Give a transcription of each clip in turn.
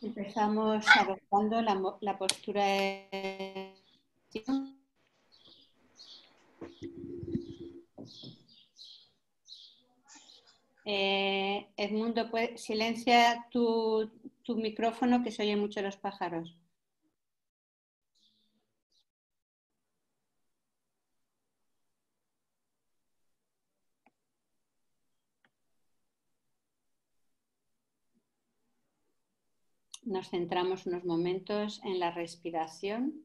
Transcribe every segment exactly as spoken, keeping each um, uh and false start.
Empezamos adoptando la, la postura de... Eh, Edmundo, ¿puede, silencia tu, tu micrófono, que se oyen mucho los pájaros. Nos centramos unos momentos en la respiración.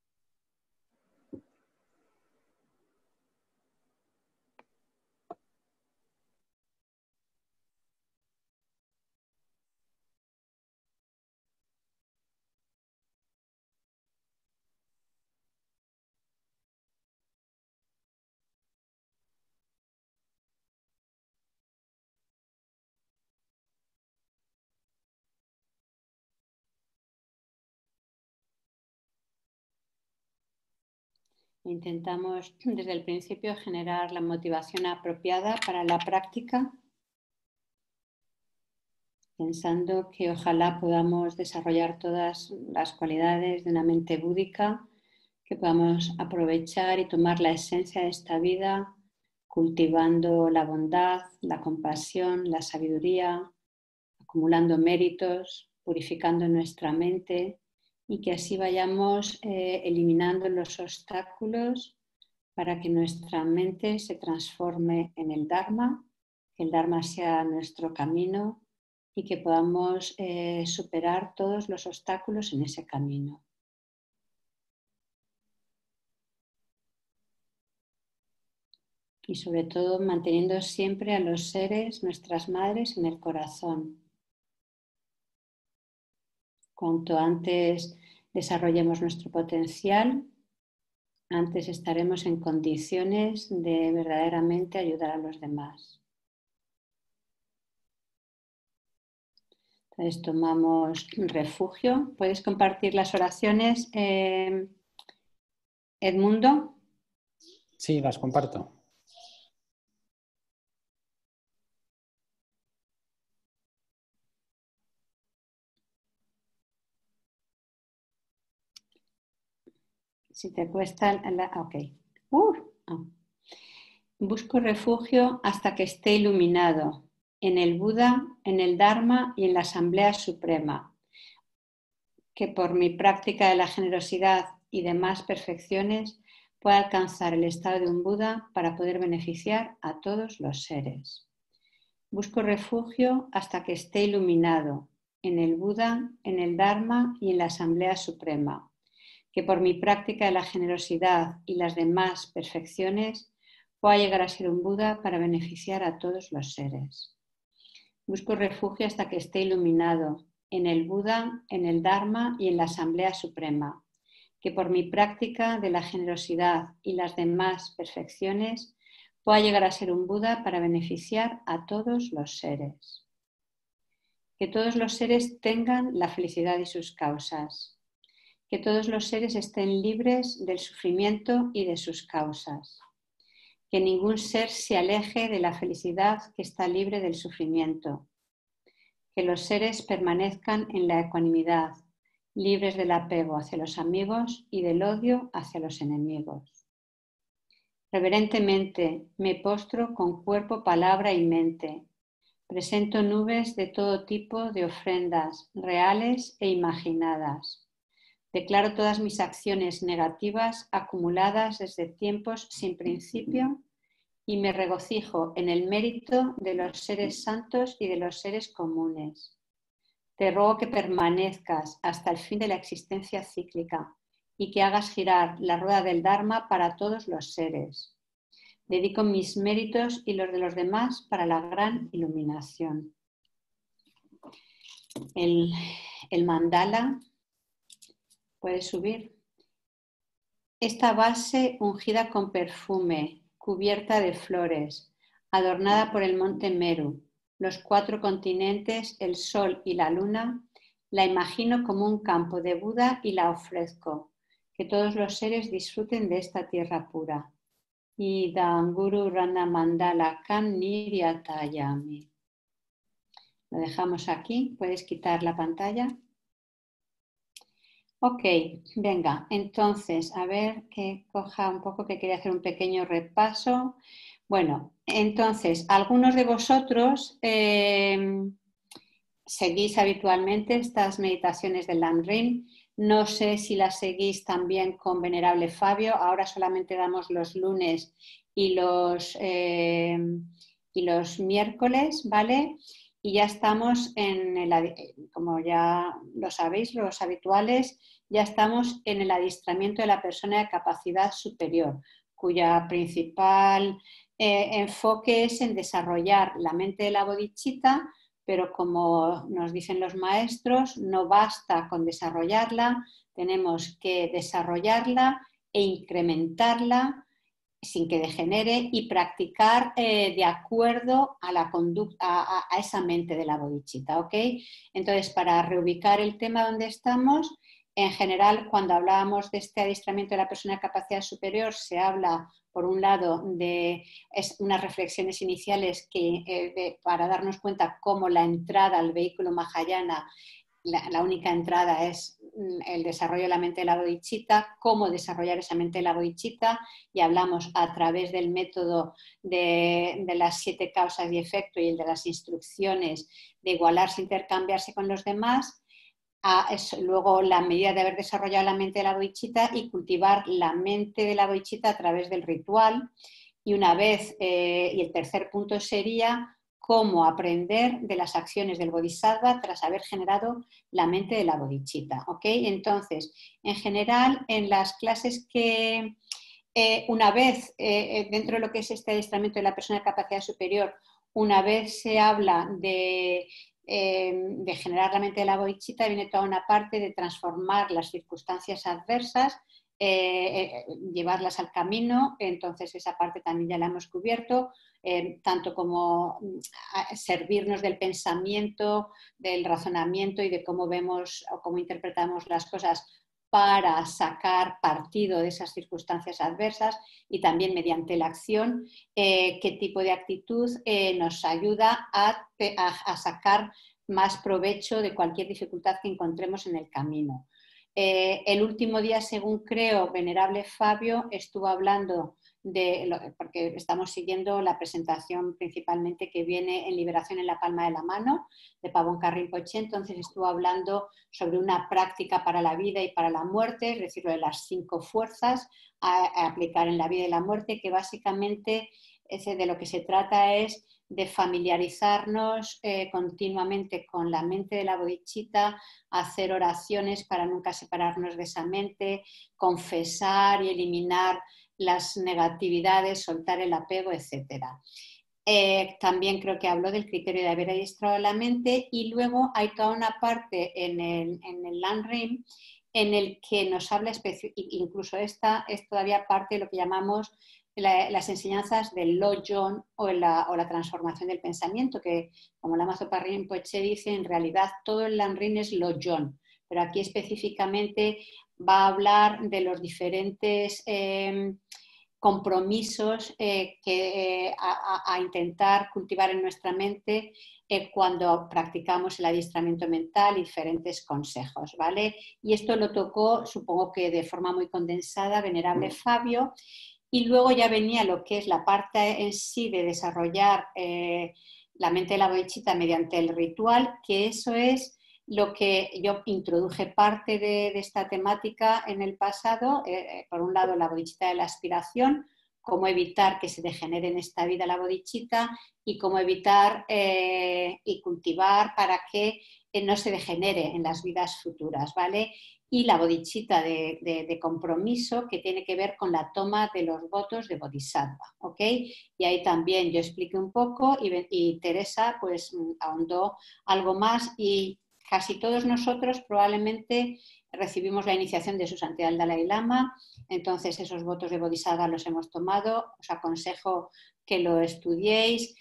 Intentamos desde el principio generar la motivación apropiada para la práctica, pensando que ojalá podamos desarrollar todas las cualidades de una mente búdica, que podamos aprovechar y tomar la esencia de esta vida, cultivando la bondad, la compasión, la sabiduría, acumulando méritos, purificando nuestra mente, y que así vayamos eh, eliminando los obstáculos para que nuestra mente se transforme en el Dharma, que el Dharma sea nuestro camino y que podamos eh, superar todos los obstáculos en ese camino. Y sobre todo manteniendo siempre a los seres, nuestras madres, en el corazón. Cuanto antes desarrollemos nuestro potencial, antes estaremos en condiciones de verdaderamente ayudar a los demás. Entonces tomamos refugio. ¿Puedes compartir las oraciones, eh, Edmundo? Sí, las comparto. Si te cuesta... La... Ok. Uh, oh. Busco refugio hasta que esté iluminado en el Buda, en el Dharma y en la Asamblea Suprema, que por mi práctica de la generosidad y demás perfecciones pueda alcanzar el estado de un Buda para poder beneficiar a todos los seres. Busco refugio hasta que esté iluminado en el Buda, en el Dharma y en la Asamblea Suprema, que por mi práctica de la generosidad y las demás perfecciones pueda llegar a ser un Buda para beneficiar a todos los seres. Busco refugio hasta que esté iluminado en el Buda, en el Dharma y en la Asamblea Suprema, que por mi práctica de la generosidad y las demás perfecciones pueda llegar a ser un Buda para beneficiar a todos los seres. Que todos los seres tengan la felicidad y sus causas. Que todos los seres estén libres del sufrimiento y de sus causas. Que ningún ser se aleje de la felicidad que está libre del sufrimiento. Que los seres permanezcan en la ecuanimidad, libres del apego hacia los amigos y del odio hacia los enemigos. Reverentemente me postro con cuerpo, palabra y mente. Presento nubes de todo tipo de ofrendas, reales e imaginadas. Declaro todas mis acciones negativas acumuladas desde tiempos sin principio y me regocijo en el mérito de los seres santos y de los seres comunes. Te ruego que permanezcas hasta el fin de la existencia cíclica y que hagas girar la rueda del Dharma para todos los seres. Dedico mis méritos y los de los demás para la gran iluminación. El, el mandala puede subir. Esta base ungida con perfume, cubierta de flores, adornada por el monte Meru, los cuatro continentes, el sol y la luna, la imagino como un campo de Buda y la ofrezco. Que todos los seres disfruten de esta tierra pura. Idam Guru Rana Mandala Kan Niryatayami. Lo dejamos aquí. ¿Puedes quitar la pantalla? Ok, venga, entonces, a ver que coja un poco, que quería hacer un pequeño repaso. Bueno, entonces, algunos de vosotros eh, seguís habitualmente estas meditaciones del Landrim. No sé si las seguís también con Venerable Fabio. Ahora solamente damos los lunes y los, eh, y los miércoles, ¿vale? Y ya estamos en el, como ya lo sabéis, los habituales, ya estamos en el adiestramiento de la persona de capacidad superior, cuya principal eh, enfoque es en desarrollar la mente de la bodhicitta, pero como nos dicen los maestros, no basta con desarrollarla, tenemos que desarrollarla e incrementarla sin que degenere y practicar eh, de acuerdo a la conducta, a, a, esa mente de la bodhicitta, ¿ok? Entonces, para reubicar el tema donde estamos, en general, cuando hablábamos de este adiestramiento de la persona de capacidad superior, se habla, por un lado, de es unas reflexiones iniciales que, eh, de, para darnos cuenta cómo la entrada al vehículo Mahayana, la, la única entrada es el desarrollo de la mente de la bodhicitta, cómo desarrollar esa mente de la bodhicitta, y hablamos a través del método de, de las siete causas y efecto y el de las instrucciones de igualarse, intercambiarse con los demás. A eso, luego la medida de haber desarrollado la mente de la bodhicitta y cultivar la mente de la bodhicitta a través del ritual. Y una vez, eh, y el tercer punto sería cómo aprender de las acciones del bodhisattva tras haber generado la mente de la bodhicitta, ¿ok? Entonces, en general, en las clases que eh, una vez, eh, dentro de lo que es este adiestramiento de la persona de capacidad superior, una vez se habla de de generar la mente de la bodhicitta, viene toda una parte de transformar las circunstancias adversas, eh, eh, llevarlas al camino. Entonces esa parte también ya la hemos cubierto, eh, tanto como servirnos del pensamiento, del razonamiento y de cómo vemos o cómo interpretamos las cosas para sacar partido de esas circunstancias adversas, y también mediante la acción, eh, qué tipo de actitud eh, nos ayuda a, a, a sacar más provecho de cualquier dificultad que encontremos en el camino. Eh, el último día, según creo, Venerable Fabio estuvo hablando de, lo, porque estamos siguiendo la presentación principalmente que viene en Liberación en la palma de la mano, de Pabón Rinpoche. Entonces estuvo hablando sobre una práctica para la vida y para la muerte, es decir, lo de las cinco fuerzas a, a aplicar en la vida y la muerte, que básicamente ese de lo que se trata es de familiarizarnos eh, continuamente con la mente de la bodhicitta, hacer oraciones para nunca separarnos de esa mente, confesar y eliminar las negatividades, soltar el apego, etcétera. Eh, también creo que habló del criterio de haber adiestrado la mente, y luego hay toda una parte en el, en el Landrim en el que nos habla, incluso esta es todavía parte de lo que llamamos la, las enseñanzas del Lojong o la, o la transformación del pensamiento, que como la Mazopa Rinpoche dice, en realidad todo el Landrim es Lojong, pero aquí específicamente va a hablar de los diferentes eh, compromisos eh, que, eh, a, a, intentar cultivar en nuestra mente eh, cuando practicamos el adiestramiento mental y diferentes consejos, ¿vale? Y esto lo tocó, supongo que de forma muy condensada, Venerable Fabio, y luego ya venía lo que es la parte en sí de desarrollar eh, la mente de la bodhicitta mediante el ritual, que eso es lo que yo introduje parte de, de esta temática en el pasado. Eh, por un lado, la bodhicitta de la aspiración, cómo evitar que se degenere en esta vida la bodhicitta, y cómo evitar eh, y cultivar para que eh, no se degenere en las vidas futuras, ¿vale? Y la bodhicitta de, de, de compromiso, que tiene que ver con la toma de los votos de bodhisattva, ¿ok? Y ahí también yo expliqué un poco, y, y Teresa pues ahondó algo más, y casi todos nosotros probablemente recibimos la iniciación de su santidad el Dalai Lama, entonces esos votos de bodhisattva los hemos tomado. Os aconsejo que lo estudiéis.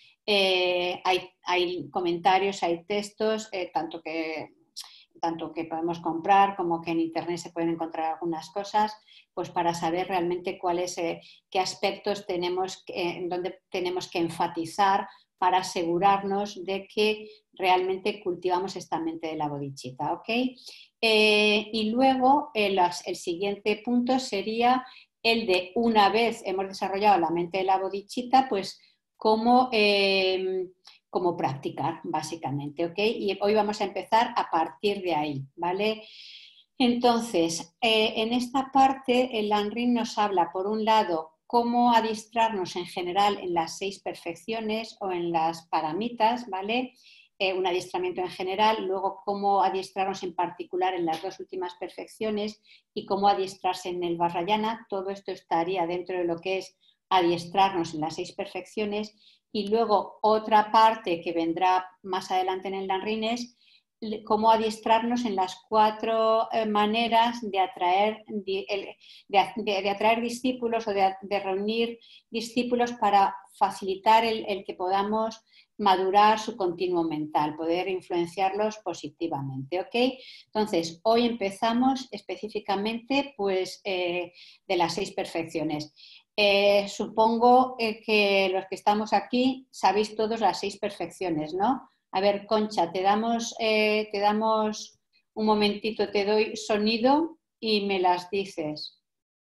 Eh, hay, hay comentarios, hay textos, eh, tanto que tanto que podemos comprar como que en internet se pueden encontrar algunas cosas, pues para saber realmente cuáles, eh, qué aspectos tenemos, eh, en dónde tenemos que enfatizar para asegurarnos de que realmente cultivamos esta mente de la bodhicitta, ¿ok? Eh, y luego eh, las, el siguiente punto sería el de una vez hemos desarrollado la mente de la bodhicitta, pues cómo, eh, cómo practicar, básicamente, ¿ok? Y hoy vamos a empezar a partir de ahí, ¿vale? Entonces, eh, en esta parte el Lanrin nos habla, por un lado, cómo adiestrarnos en general en las seis perfecciones o en las paramitas, ¿vale? Eh, un adiestramiento en general, luego cómo adiestrarnos en particular en las dos últimas perfecciones y cómo adiestrarse en el Vajrayana. Todo esto estaría dentro de lo que es adiestrarnos en las seis perfecciones. Y luego otra parte que vendrá más adelante en el Lanrin es cómo adiestrarnos en las cuatro eh, maneras de atraer, de, de, de atraer discípulos o de, de reunir discípulos para facilitar el, el que podamos madurar su continuo mental, poder influenciarlos positivamente, ¿ok? Entonces, hoy empezamos específicamente pues, eh, de las seis perfecciones. Eh, supongo eh, que los que estamos aquí sabéis todos las seis perfecciones, ¿no? A ver, Concha, te damos, eh, te damos un momentito, te doy sonido y me las dices.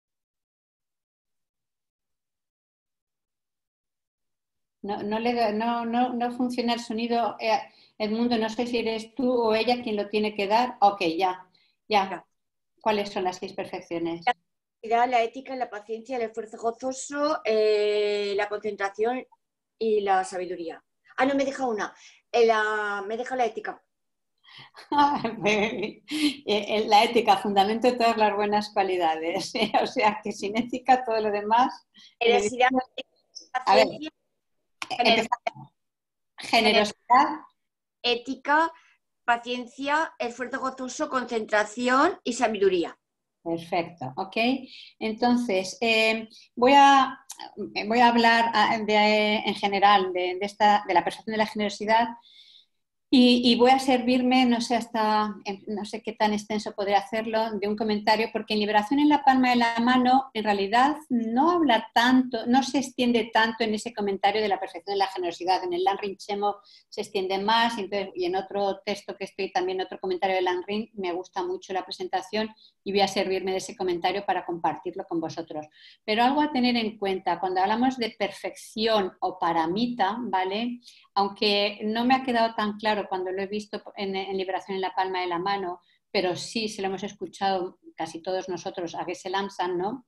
No, no, le, no, no, no funciona el sonido. Eh, Edmundo, no sé si eres tú o ella quien lo tiene que dar. Ok, ya, ya. ¿Cuáles son las seis perfecciones? La, la ética, la paciencia, el esfuerzo gozoso, eh, la concentración y la sabiduría. Ah, no, me deja una. La, me deja la ética. La ética, fundamento de todas las buenas cualidades. O sea, que sin ética todo lo demás... Generosidad, a ver, generosidad, generosidad, ética, paciencia, esfuerzo gozoso, concentración y sabiduría. Perfecto, ok. Entonces, eh, voy, a, voy a hablar de, en general de, de, esta, de la percepción de la generosidad y, y voy a servirme, no sé, hasta, no sé qué tan extenso podré hacerlo, de un comentario, porque en Liberación en la palma de la mano, en realidad no habla tanto, no se extiende tanto en ese comentario de la percepción de la generosidad. En el Lanrin Chemo se extiende más y, entonces, y en otro texto que estoy, también otro comentario del Lanrin, me gusta mucho la presentación y voy a servirme de ese comentario para compartirlo con vosotros. Pero algo a tener en cuenta, cuando hablamos de perfección o paramita, ¿vale? Aunque no me ha quedado tan claro cuando lo he visto en, en Liberación en la palma de la mano, pero sí se lo hemos escuchado casi todos nosotros a Geshe Lamsan, ¿no?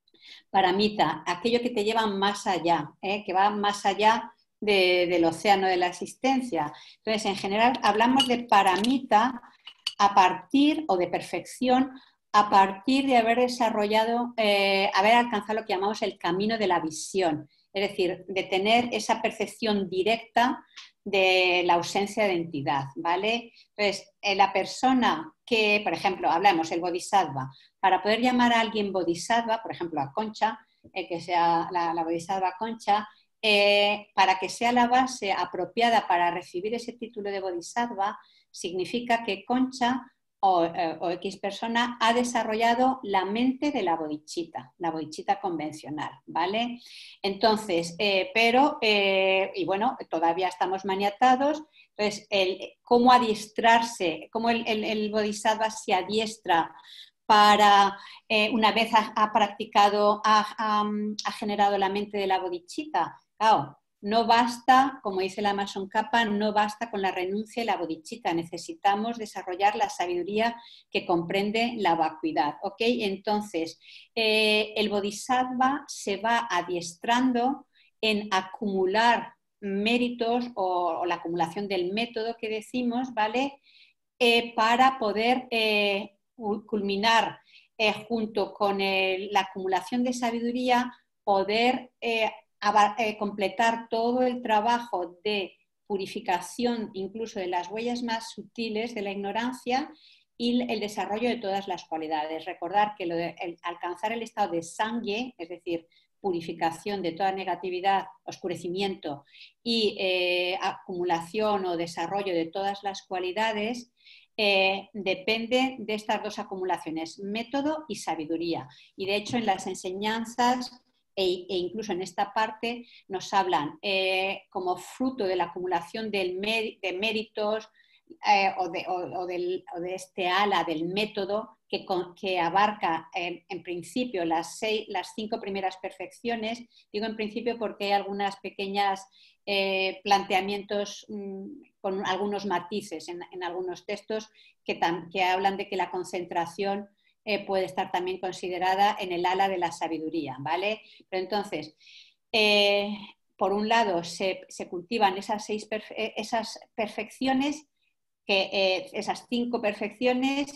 Paramita, aquello que te lleva más allá, ¿eh? Que va más allá de, del océano de la existencia. Entonces, en general, hablamos de paramita a partir, o de perfección, a partir de haber desarrollado, eh, haber alcanzado lo que llamamos el camino de la visión, es decir, de tener esa percepción directa de la ausencia de entidad, ¿vale? Entonces, eh, la persona que, por ejemplo, hablamos, el bodhisattva, para poder llamar a alguien bodhisattva, por ejemplo, a Concha, eh, que sea la, la bodhisattva Concha, eh, para que sea la base apropiada para recibir ese título de bodhisattva, significa que Concha o, eh, o X persona ha desarrollado la mente de la bodhicitta, la bodhicitta convencional, ¿vale? Entonces, eh, pero, eh, y bueno, todavía estamos maniatados, entonces, el, cómo adiestrarse, cómo el, el, el bodhisattva se adiestra para, eh, una vez ha, ha practicado, ha, ha, ha generado la mente de la bodhicitta. Claro, no basta, como dice la Mason Kappa, no basta con la renuncia y la bodhicitta, necesitamos desarrollar la sabiduría que comprende la vacuidad, ¿ok? Entonces, eh, el bodhisattva se va adiestrando en acumular méritos o, o la acumulación del método que decimos, ¿vale? Eh, para poder eh, culminar eh, junto con el, la acumulación de sabiduría, poder eh, Eh, completar todo el trabajo de purificación, incluso de las huellas más sutiles de la ignorancia y el desarrollo de todas las cualidades. Recordar que lo de, el, alcanzar el estado de sangye, es decir, purificación de toda negatividad, oscurecimiento y eh, acumulación o desarrollo de todas las cualidades, eh, depende de estas dos acumulaciones, método y sabiduría. Y de hecho en las enseñanzas e, e incluso en esta parte nos hablan eh, como fruto de la acumulación del de méritos eh, o, de, o, o, del, o de este ala del método que, con, que abarca eh, en principio las, seis, las cinco primeras perfecciones. Digo en principio porque hay algunas pequeñas eh, planteamientos mmm, con algunos matices en, en algunos textos que, tam, que hablan de que la concentración eh, puede estar también considerada en el ala de la sabiduría, ¿vale? Pero entonces, eh, por un lado, se, se cultivan esas, seis perfe esas perfecciones, que, eh, esas cinco perfecciones,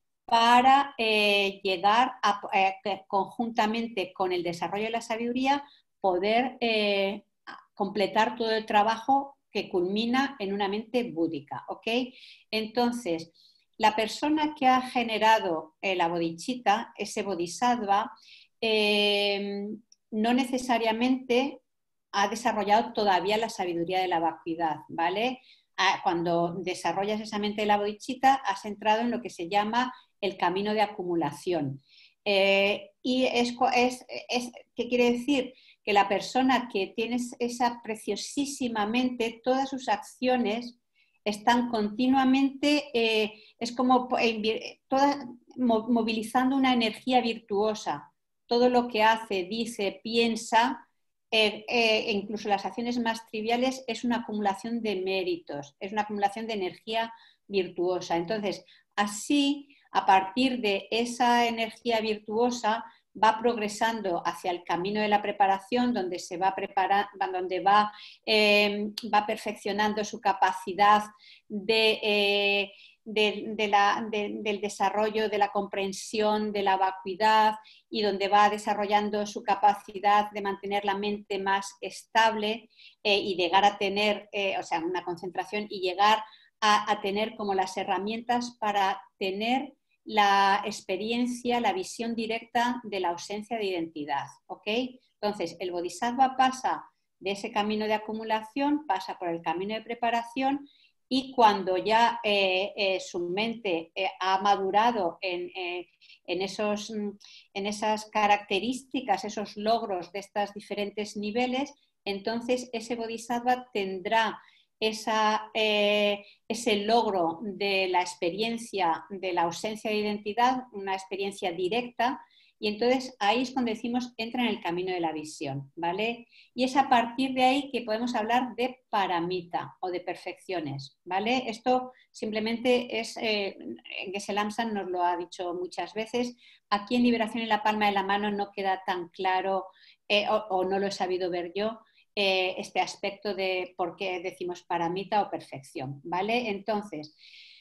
para eh, llegar a, eh, conjuntamente con el desarrollo de la sabiduría, poder eh, completar todo el trabajo que culmina en una mente búdica, ¿ok? Entonces, la persona que ha generado eh, la bodhicitta, ese bodhisattva, eh, no necesariamente ha desarrollado todavía la sabiduría de la vacuidad, ¿vale? Cuando desarrollas esa mente de la bodhicitta, has entrado en lo que se llama el camino de acumulación. Eh, y es, es, es, ¿qué quiere decir? Que la persona que tiene esa preciosísima mente, todas sus acciones están continuamente, eh, es como eh, toda, movilizando una energía virtuosa. Todo lo que hace, dice, piensa, eh, eh, incluso las acciones más triviales, es una acumulación de méritos, es una acumulación de energía virtuosa. Entonces, así, a partir de esa energía virtuosa, va progresando hacia el camino de la preparación, donde se va preparando, donde va, eh, va perfeccionando su capacidad de, eh, de, de la, de, del desarrollo, de la comprensión, de la vacuidad, y donde va desarrollando su capacidad de mantener la mente más estable eh, y llegar a tener, eh, o sea, una concentración y llegar a, a tener como las herramientas para tener la experiencia, la visión directa de la ausencia de identidad, ¿ok? Entonces, el bodhisattva pasa de ese camino de acumulación, pasa por el camino de preparación, y cuando ya eh, eh, su mente eh, ha madurado en, eh, en, esos, en esas características, esos logros de estos diferentes niveles, entonces ese bodhisattva tendrá Esa, eh, ese logro de la experiencia de la ausencia de identidad, una experiencia directa, y entonces ahí es cuando decimos entra en el camino de la visión, ¿vale? Y es a partir de ahí que podemos hablar de paramita o de perfecciones, ¿vale? Esto simplemente es, eh, Geshe Lamsan nos lo ha dicho muchas veces, aquí en Liberación en la palma de la mano no queda tan claro eh, o, o no lo he sabido ver yo, este aspecto de por qué decimos paramita o perfección, ¿vale? Entonces,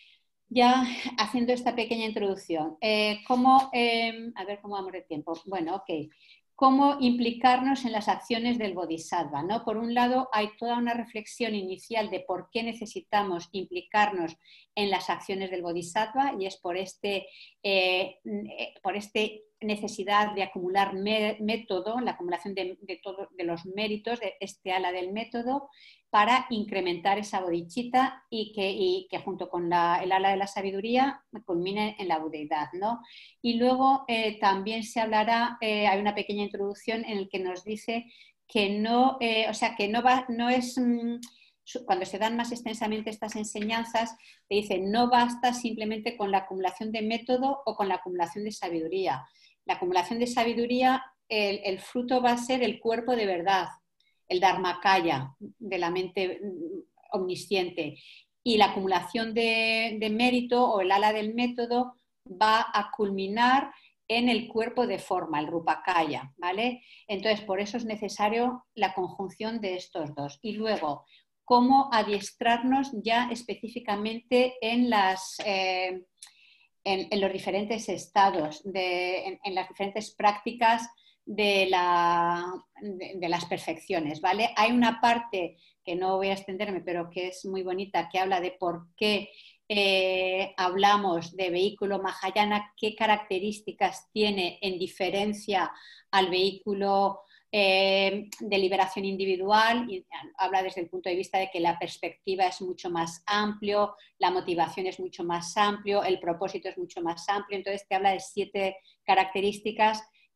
ya haciendo esta pequeña introducción, eh, ¿cómo, eh, a ver cómo vamos de tiempo? Bueno, ok. ¿Cómo implicarnos en las acciones del bodhisattva, ¿no? Por un lado, hay toda una reflexión inicial de por qué necesitamos implicarnos en las acciones del bodhisattva, y es por este, eh, por este necesidad de acumular método, la acumulación de, de, todo, de los méritos de este ala del método, para incrementar esa bodhicitta y que, y que junto con la, el ala de la sabiduría culmine en la budeidad, ¿no? Y luego eh, también se hablará, eh, hay una pequeña introducción en la que nos dice que no, eh, o sea, que no, va, no es... Mmm, cuando se dan más extensamente estas enseñanzas, te dicen no basta simplemente con la acumulación de método o con la acumulación de sabiduría. La acumulación de sabiduría, el, el fruto va a ser el cuerpo de verdad, el dharmakaya de la mente omnisciente, y la acumulación de, de mérito o el ala del método va a culminar en el cuerpo de forma, el rupakaya, ¿vale? Entonces, por eso es necesario la conjunción de estos dos. Y luego, cómo adiestrarnos ya específicamente en, las, eh, en, en los diferentes estados, de, en, en las diferentes prácticas de, la, de, de las perfecciones, ¿vale? Hay una parte que no voy a extenderme, pero que es muy bonita, que habla de por qué eh, hablamos de vehículo Mahayana, qué características tiene en diferencia al vehículo eh, de liberación individual, y habla desde el punto de vista de que la perspectiva es mucho más amplio, la motivación es mucho más amplio, el propósito es mucho más amplio, entonces te habla de siete características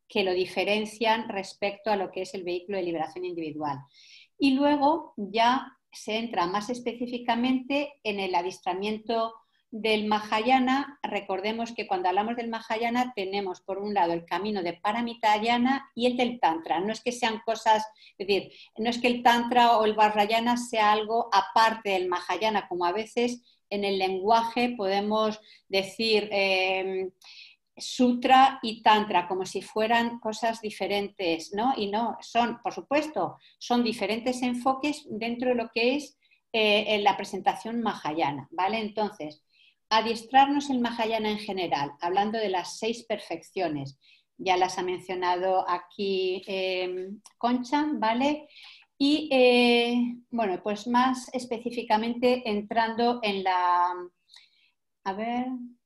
que lo diferencian respecto a lo que es el vehículo de liberación individual. Y luego ya se entra más específicamente en el adiestramiento del Mahayana. Recordemos que cuando hablamos del Mahayana tenemos por un lado el camino de Paramitayana y el del Tantra. No es que sean cosas, es decir, no es que el Tantra o el Vajrayana sea algo aparte del Mahayana, como a veces en el lenguaje podemos decir eh, Sutra y Tantra, como si fueran cosas diferentes, ¿no? Y no, son, por supuesto, son diferentes enfoques dentro de lo que es eh, la presentación Mahayana, ¿vale? Entonces, adiestrarnos el Mahayana en general, hablando de las seis perfecciones, ya las ha mencionado aquí eh, Concha, ¿vale? Y, eh, bueno, pues más específicamente entrando en la... A ver...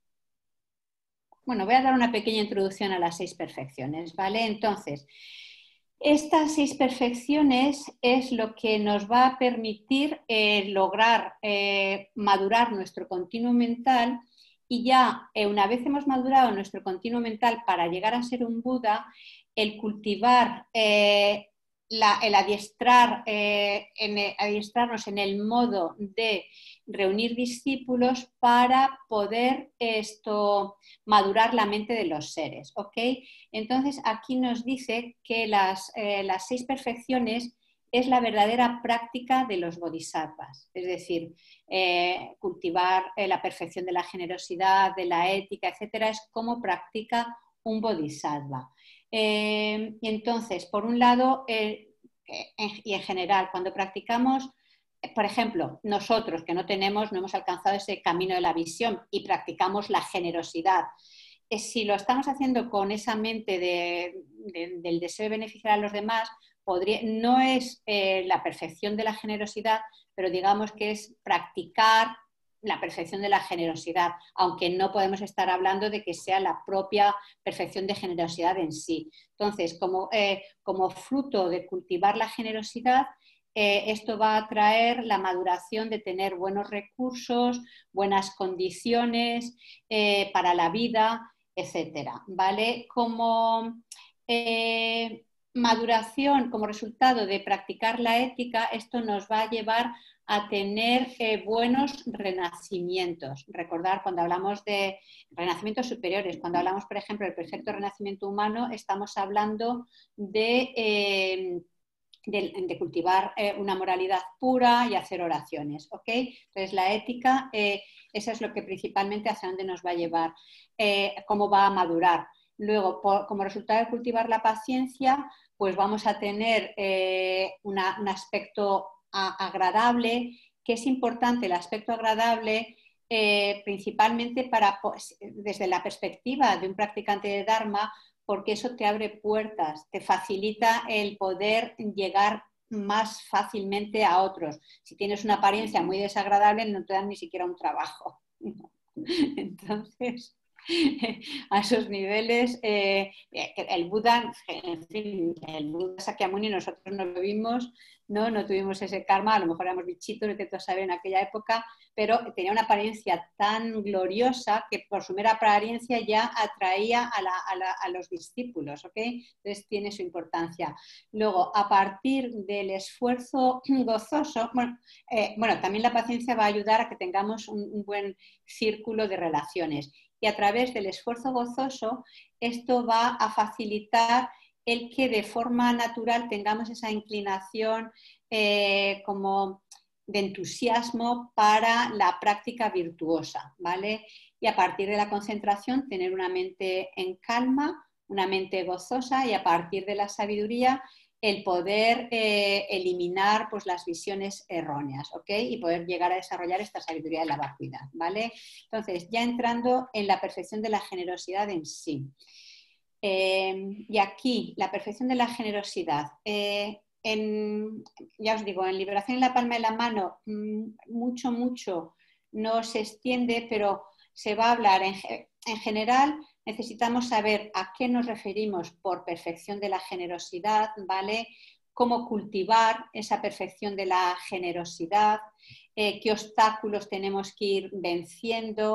Bueno, voy a dar una pequeña introducción a las seis perfecciones, ¿vale? Entonces, estas seis perfecciones es lo que nos va a permitir eh, lograr eh, madurar nuestro continuo mental y ya eh, una vez hemos madurado nuestro continuo mental para llegar a ser un Buda, el cultivar, eh, la, el adiestrar, eh, en el, adiestrarnos en el modo de reunir discípulos para poder esto, madurar la mente de los seres, ¿ok? Entonces aquí nos dice que las, eh, las seis perfecciones es la verdadera práctica de los bodhisattvas, es decir, eh, cultivar eh, la perfección de la generosidad, de la ética, etcétera, es como practica un bodhisattva. Eh, entonces, por un lado, eh, en, y en general, cuando practicamos, por ejemplo, nosotros que no tenemos, no hemos alcanzado ese camino de la visión y practicamos la generosidad, eh, si lo estamos haciendo con esa mente de, de, del deseo de beneficiar a los demás, podría, no es eh, la perfección de la generosidad, pero digamos que es practicar la perfección de la generosidad, aunque no podemos estar hablando de que sea la propia perfección de generosidad en sí. Entonces, como, eh, como fruto de cultivar la generosidad, eh, esto va a traer la maduración de tener buenos recursos, buenas condiciones eh, para la vida, etcétera, ¿vale? Como eh, maduración, como resultado de practicar la ética, esto nos va a llevar a tener eh, buenos renacimientos. Recordar, cuando hablamos de renacimientos superiores, cuando hablamos, por ejemplo, del perfecto renacimiento humano, estamos hablando de, eh, de, de cultivar eh, una moralidad pura y hacer oraciones, ¿ok? Entonces, la ética, eh, eso es lo que principalmente hacia dónde nos va a llevar, eh, cómo va a madurar. Luego, por, como resultado de cultivar la paciencia, pues vamos a tener eh, una, un aspecto agradable, que es importante el aspecto agradable eh, principalmente para, pues, desde la perspectiva de un practicante de Dharma, porque eso te abre puertas, te facilita el poder llegar más fácilmente a otros. Si tienes una apariencia muy desagradable, no te dan ni siquiera un trabajo. Entonces, a esos niveles, eh, el Buda, en fin, el Buda Sakyamuni, nosotros no lo vimos, ¿no? No tuvimos ese karma, a lo mejor éramos bichitos, no te saber en aquella época, pero tenía una apariencia tan gloriosa que por su mera apariencia ya atraía a, la, a, la, a los discípulos, ¿ok? Entonces tiene su importancia. Luego, a partir del esfuerzo gozoso, bueno, eh, bueno también la paciencia va a ayudar a que tengamos un, un buen círculo de relaciones. Y a través del esfuerzo gozoso, esto va a facilitar el que de forma natural tengamos esa inclinación eh, como de entusiasmo para la práctica virtuosa, ¿vale? Y a partir de la concentración, tener una mente en calma, una mente gozosa, y a partir de la sabiduría, el poder eh, eliminar pues, las visiones erróneas, ¿ok? Y poder llegar a desarrollar esta sabiduría de la vacuidad, ¿vale? Entonces, ya entrando en la perfección de la generosidad en sí. Eh, y aquí, la perfección de la generosidad. Eh, en, ya os digo, en Liberación en la palma de la mano, mucho, mucho no se extiende, pero se va a hablar en, en general. Necesitamos saber a qué nos referimos por perfección de la generosidad, ¿vale? Cómo cultivar esa perfección de la generosidad, eh, qué obstáculos tenemos que ir venciendo,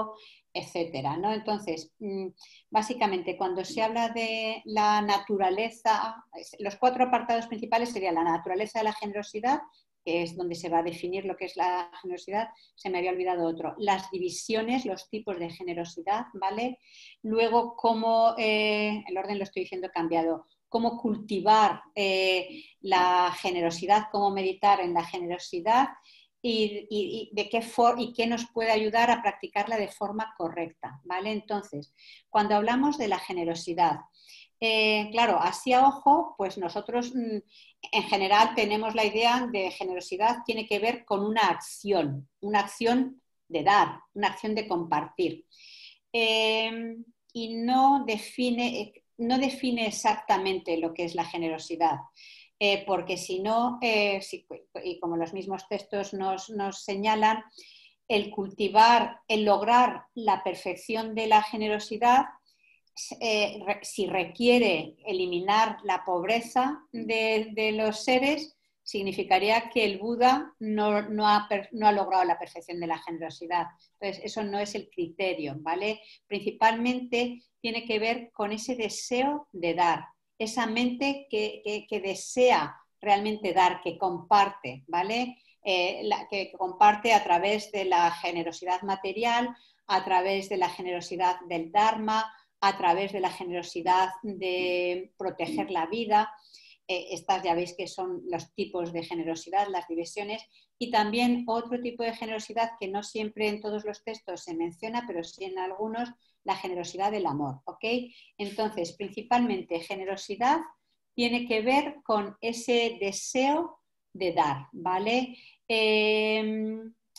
etcétera, ¿no? Entonces, básicamente, cuando se habla de la naturaleza, los cuatro apartados principales serían la naturaleza de la generosidad, que es donde se va a definir lo que es la generosidad. Se me había olvidado otro. Las divisiones, los tipos de generosidad, ¿vale? Luego, cómo, eh, el orden lo estoy diciendo cambiado, cómo cultivar eh, la generosidad, cómo meditar en la generosidad, Y, y, y, de qué for y qué nos puede ayudar a practicarla de forma correcta, ¿vale? Entonces, cuando hablamos de la generosidad, eh, claro, así a ojo, pues nosotros mm, en general tenemos la idea de generosidad, tiene que ver con una acción, una acción de dar, una acción de compartir. Eh, y no define, no define exactamente lo que es la generosidad. Eh, porque si no, eh, si, y como los mismos textos nos, nos señalan, el cultivar, el lograr la perfección de la generosidad, eh, re, si requiere eliminar la pobreza de, de los seres, significaría que el Buda no, no, ha, no ha logrado la perfección de la generosidad. Entonces, eso no es el criterio, ¿vale? Principalmente tiene que ver con ese deseo de dar, esa mente que, que, que desea realmente dar, que comparte, ¿vale? Eh, la, que comparte a través de la generosidad material, a través de la generosidad del Dharma, a través de la generosidad de proteger la vida. Eh, estas ya veis que son los tipos de generosidad, las divisiones, y también otro tipo de generosidad que no siempre en todos los textos se menciona, pero sí en algunos, la generosidad del amor, ¿ok? Entonces, principalmente generosidad tiene que ver con ese deseo de dar, ¿vale? Eh,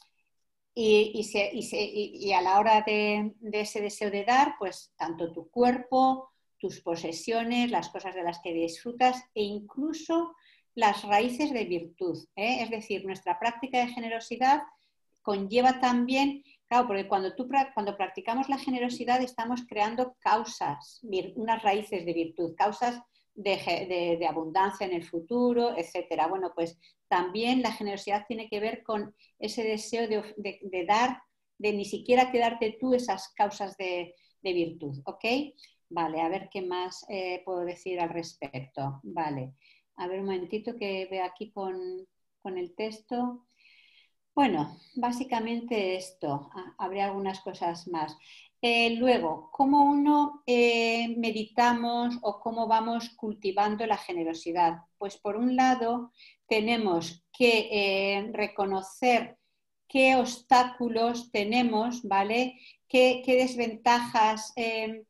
y, y, se, y, se, y, a la hora de, de ese deseo de dar, pues tanto tu cuerpo, tus posesiones, las cosas de las que disfrutas e incluso las raíces de virtud, ¿eh? Es decir, nuestra práctica de generosidad conlleva también, claro, porque cuando, tú, cuando practicamos la generosidad estamos creando causas, unas raíces de virtud, causas de, de, de abundancia en el futuro, etcétera. Bueno, pues también la generosidad tiene que ver con ese deseo de, de, de dar, de ni siquiera quedarte tú esas causas de, de virtud, ¿ok? Vale, a ver qué más eh, puedo decir al respecto. Vale, a ver un momentito que veo aquí con, con el texto. Bueno, básicamente esto, ah, habría algunas cosas más. Eh, luego, ¿cómo uno eh, meditamos o cómo vamos cultivando la generosidad? Pues por un lado tenemos que eh, reconocer qué obstáculos tenemos, ¿vale? ¿Qué, qué desventajas? Eh,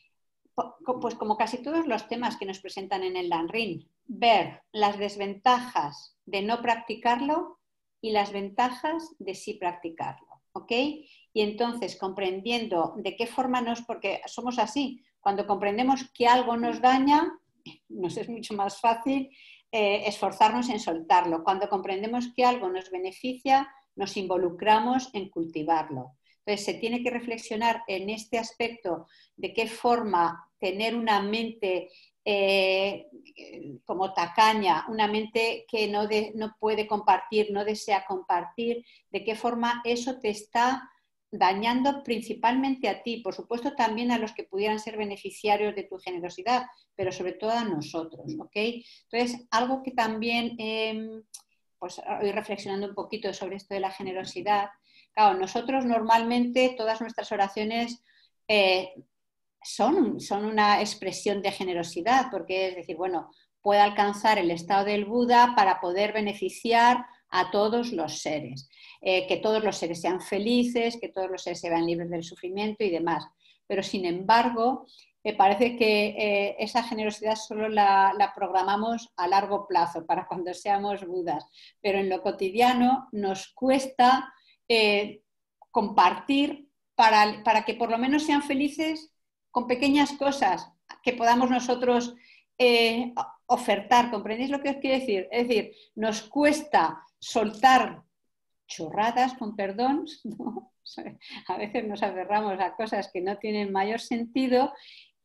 pues como casi todos los temas que nos presentan en el Danrin, ver las desventajas de no practicarlo y las ventajas de sí practicarlo, ¿ok? Y entonces, comprendiendo de qué forma nos, porque somos así, cuando comprendemos que algo nos daña, nos es mucho más fácil eh, esforzarnos en soltarlo. Cuando comprendemos que algo nos beneficia, nos involucramos en cultivarlo. Entonces, se tiene que reflexionar en este aspecto de qué forma tener una mente eh, como tacaña, una mente que no, de, no puede compartir, no desea compartir, de qué forma eso te está dañando principalmente a ti, por supuesto también a los que pudieran ser beneficiarios de tu generosidad, pero sobre todo a nosotros, ¿ok? Entonces, algo que también, eh, pues hoy reflexionando un poquito sobre esto de la generosidad, claro, nosotros normalmente todas nuestras oraciones eh, son, son una expresión de generosidad, porque es decir, bueno, puedo alcanzar el estado del Buda para poder beneficiar a todos los seres, eh, que todos los seres sean felices, que todos los seres se vean libres del sufrimiento y demás. Pero sin embargo, me eh, parece que eh, esa generosidad solo la, la programamos a largo plazo, para cuando seamos Budas, pero en lo cotidiano nos cuesta eh, compartir para, para que por lo menos sean felices con pequeñas cosas que podamos nosotros eh, ofertar. ¿Comprendéis lo que os quiero decir? Es decir, nos cuesta soltar chorradas, con perdón, ¿no? A veces nos aferramos a cosas que no tienen mayor sentido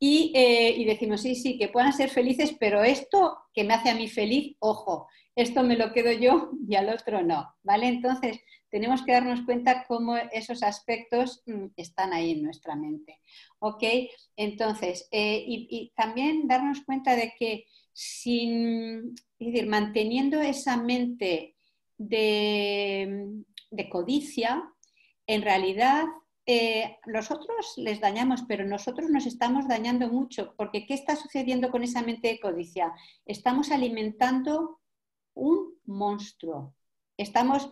y, eh, y decimos, sí, sí, que puedan ser felices, pero esto que me hace a mí feliz, ojo, esto me lo quedo yo y al otro no, ¿vale? Entonces, tenemos que darnos cuenta cómo esos aspectos mm, están ahí en nuestra mente, ¿ok? Entonces, eh, y, y también darnos cuenta de que sin, es decir, manteniendo esa mente de, de codicia, en realidad eh, nosotros les dañamos, pero nosotros nos estamos dañando mucho, porque ¿qué está sucediendo con esa mente de codicia? Estamos alimentando un monstruo. Estamos,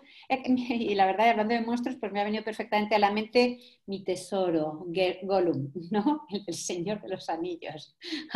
y la verdad, hablando de monstruos, pues me ha venido perfectamente a la mente mi tesoro, Gollum, ¿no? El, el Señor de los Anillos,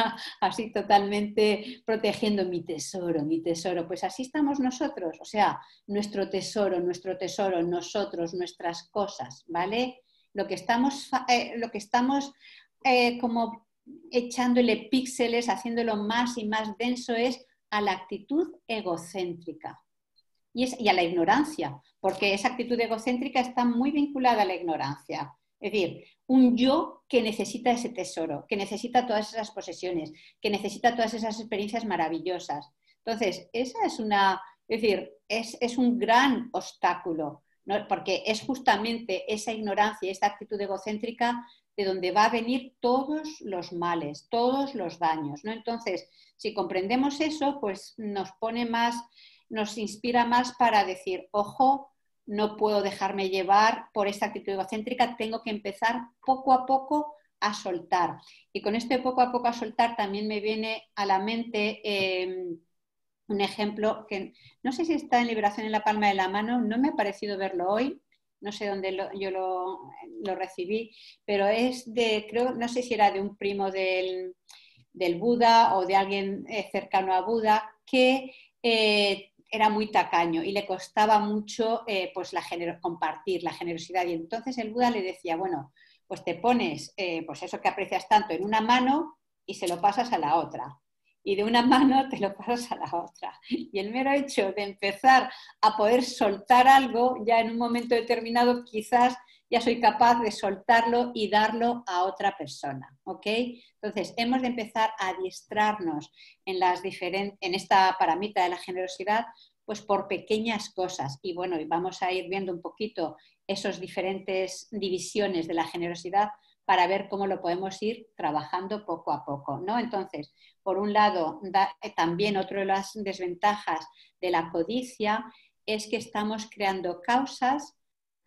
así totalmente protegiendo mi tesoro, mi tesoro. Pues así estamos nosotros, o sea, nuestro tesoro, nuestro tesoro, nosotros, nuestras cosas, ¿vale? Lo que estamos, eh, lo que estamos eh, como echándole píxeles, haciéndolo más y más denso es a la actitud egocéntrica y, es, y a la ignorancia, porque esa actitud egocéntrica está muy vinculada a la ignorancia. Es decir, un yo que necesita ese tesoro, que necesita todas esas posesiones, que necesita todas esas experiencias maravillosas. Entonces, esa es una, es decir, es, es un gran obstáculo, ¿no? Porque es justamente esa ignorancia, esta actitud egocéntrica de donde va a venir todos los males, todos los daños, ¿no? Entonces, si comprendemos eso, pues nos pone más, nos inspira más para decir, ojo, no puedo dejarme llevar por esta actitud egocéntrica, tengo que empezar poco a poco a soltar. Y con este poco a poco a soltar también me viene a la mente eh, un ejemplo que no sé si está en Liberación en la palma de la mano, no me ha parecido verlo hoy, no sé dónde lo, yo lo, lo recibí, pero es de, creo, no sé si era de un primo del, del Buda o de alguien eh, cercano a Buda que eh, era muy tacaño y le costaba mucho eh, pues la gener- compartir la generosidad. Y entonces el Buda le decía, bueno, pues te pones eh, pues eso que aprecias tanto en una mano y se lo pasas a la otra. Y de una mano te lo pasas a la otra. Y el mero hecho de empezar a poder soltar algo, ya en un momento determinado quizás ya soy capaz de soltarlo y darlo a otra persona, ¿ok? Entonces, hemos de empezar a adiestrarnos en, las diferentes, en esta paramita de la generosidad, pues por pequeñas cosas. Y bueno, vamos a ir viendo un poquito esas diferentes divisiones de la generosidad para ver cómo lo podemos ir trabajando poco a poco, ¿no? Entonces, por un lado, da, también otra de las desventajas de la codicia es que estamos creando causas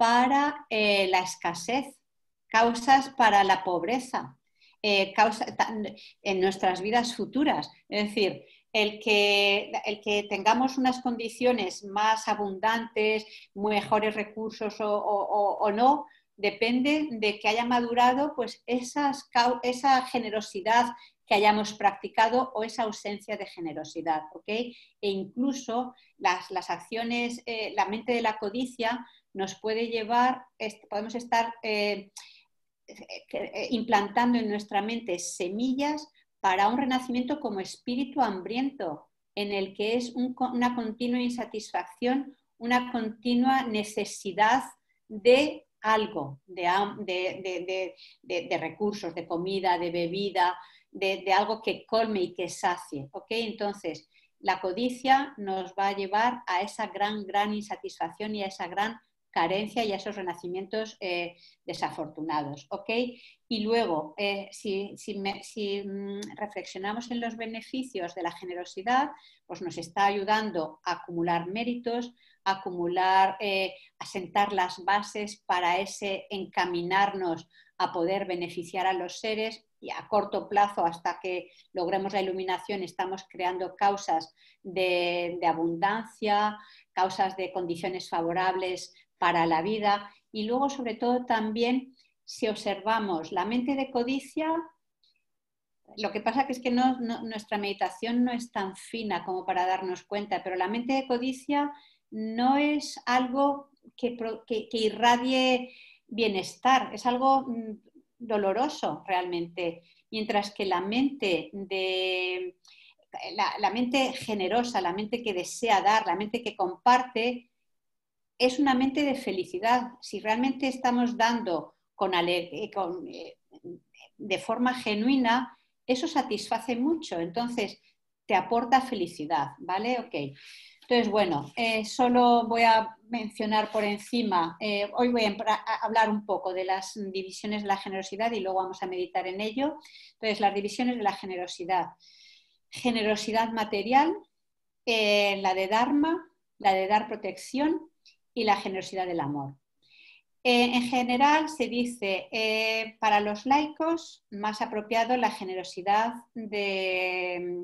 para eh, la escasez, causas para la pobreza, eh, causa, en nuestras vidas futuras. Es decir, el que, el que tengamos unas condiciones más abundantes, mejores recursos o, o, o no, depende de que haya madurado pues esas, esa generosidad que hayamos practicado o esa ausencia de generosidad, ¿ok? E incluso las, las acciones, eh, la mente de la codicia nos puede llevar, podemos estar eh, eh, implantando en nuestra mente semillas para un renacimiento como espíritu hambriento, en el que es un, una continua insatisfacción, una continua necesidad de algo, de, de, de, de, de recursos, de comida, de bebida, de, de algo que colme y que sacie, ¿ok? Entonces, la codicia nos va a llevar a esa gran, gran insatisfacción y a esa gran carencia y a esos renacimientos eh, desafortunados, ¿ok? Y luego, eh, si, si, me, si mm, reflexionamos en los beneficios de la generosidad, pues nos está ayudando a acumular méritos, a acumular, eh, a sentar las bases para ese encaminarnos a poder beneficiar a los seres y a corto plazo, hasta que logremos la iluminación, estamos creando causas de, de abundancia, causas de condiciones favorables para la vida. Y luego, sobre todo, también si observamos la mente de codicia, lo que pasa que es que no, no, nuestra meditación no es tan fina como para darnos cuenta, pero la mente de codicia no es algo que, que, que irradie bienestar, es algo doloroso realmente, mientras que la mente de la, la mente generosa, la mente que desea dar, la mente que comparte, es una mente de felicidad. Si realmente estamos dando con, con, de forma genuina, eso satisface mucho, entonces te aporta felicidad, ¿vale? Ok. Entonces, bueno, eh, solo voy a mencionar por encima, eh, hoy voy a, a hablar un poco de las divisiones de la generosidad y luego vamos a meditar en ello. Entonces, las divisiones de la generosidad. Generosidad material, eh, la de Dharma, la de dar protección y la generosidad del amor. Eh, en general se dice, eh, para los laicos, más apropiado la generosidad de...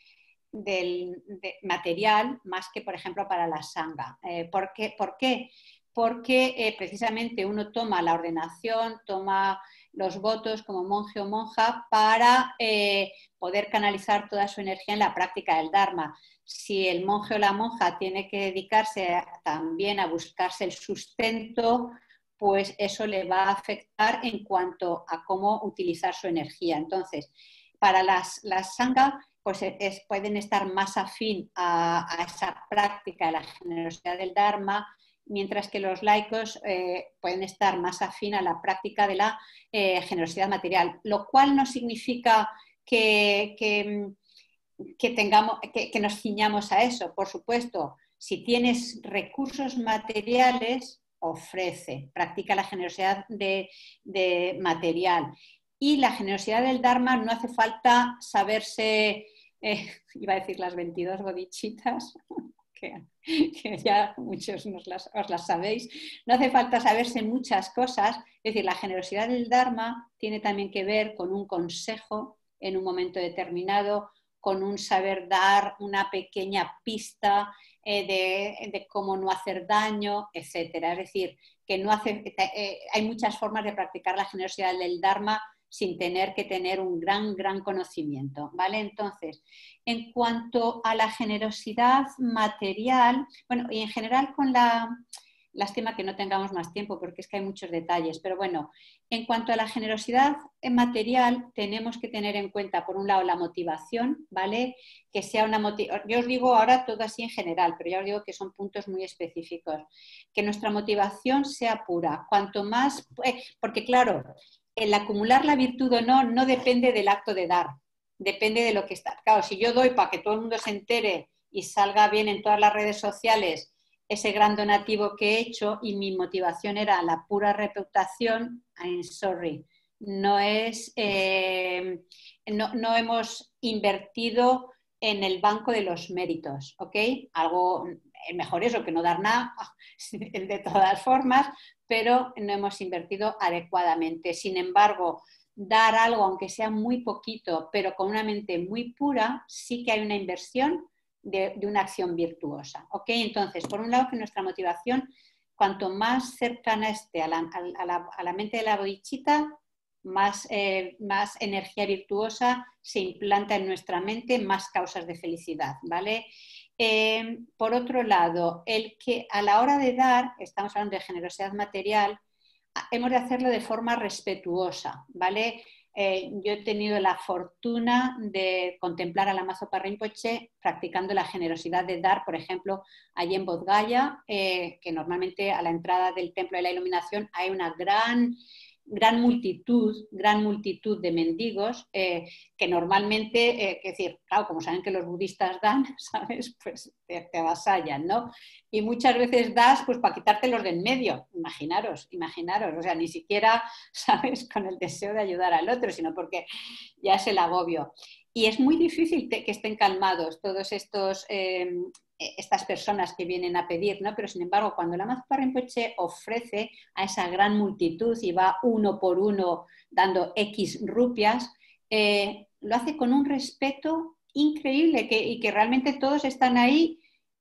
del de material más que, por ejemplo, para la sangha. Eh, ¿por qué? ¿Por qué? Porque eh, precisamente uno toma la ordenación, toma los votos como monje o monja para eh, poder canalizar toda su energía en la práctica del Dharma. Si el monje o la monja tiene que dedicarse también a buscarse el sustento, pues eso le va a afectar en cuanto a cómo utilizar su energía. Entonces, para las, las sangha, pues es, pueden estar más afín a, a esa práctica de la generosidad del Dharma, mientras que los laicos eh, pueden estar más afín a la práctica de la eh, generosidad material, lo cual no significa que, que, que, tengamos, que, que nos ciñamos a eso. Por supuesto, si tienes recursos materiales, ofrece, practica la generosidad de, de material. Y la generosidad del Dharma no hace falta saberse... Eh, iba a decir las veintidós bodichitas, que, que ya muchos nos las, os las sabéis. No hace falta saberse muchas cosas. Es decir, la generosidad del Dharma tiene también que ver con un consejo en un momento determinado, con un saber dar una pequeña pista eh, de, de cómo no hacer daño, etcétera. Es decir, que no hace, eh, hay muchas formas de practicar la generosidad del Dharma sin tener que tener un gran, gran conocimiento, ¿vale? Entonces, en cuanto a la generosidad material, bueno, y en general con la... Lástima que no tengamos más tiempo porque es que hay muchos detalles, pero bueno, en cuanto a la generosidad material, tenemos que tener en cuenta, por un lado, la motivación, ¿vale? Que sea una motivación, yo os digo ahora todo así en general, pero ya os digo que son puntos muy específicos, que nuestra motivación sea pura, cuanto más, porque claro, el acumular la virtud o no, no depende del acto de dar, depende de lo que está. Claro, si yo doy para que todo el mundo se entere y salga bien en todas las redes sociales ese gran donativo que he hecho y mi motivación era la pura reputación, I'm sorry, no es, eh, no, no hemos invertido en el banco de los méritos, ¿ok? Algo, mejor eso que no dar nada, de todas formas, pero no hemos invertido adecuadamente. Sin embargo, dar algo, aunque sea muy poquito, pero con una mente muy pura, sí que hay una inversión de, de una acción virtuosa. ¿Ok? Entonces, por un lado, que nuestra motivación, cuanto más cercana esté a la, a la, a la mente de la bodichita, más, eh, más energía virtuosa se implanta en nuestra mente, más causas de felicidad, ¿vale? Eh, por otro lado, el que a la hora de dar, estamos hablando de generosidad material, hemos de hacerlo de forma respetuosa, ¿vale? Eh, yo he tenido la fortuna de contemplar a Lama Zopa Rinpoche practicando la generosidad de dar, por ejemplo, allí en Bodh Gaya, eh, que normalmente a la entrada del Templo de la Iluminación hay una gran... gran multitud, gran multitud de mendigos eh, que normalmente, eh, es decir, claro, como saben que los budistas dan, ¿sabes? Pues te, te avasallan, ¿no? Y muchas veces das pues para quitártelos de en medio, imaginaros, imaginaros, o sea, ni siquiera, ¿sabes? Con el deseo de ayudar al otro, sino porque ya es el agobio. Y es muy difícil te, que estén calmados todos estos... Eh, estas personas que vienen a pedir, ¿no? Pero sin embargo, cuando Lama Zopa Rinpoche ofrece a esa gran multitud y va uno por uno dando X rupias, eh, lo hace con un respeto increíble que, y que realmente todos están ahí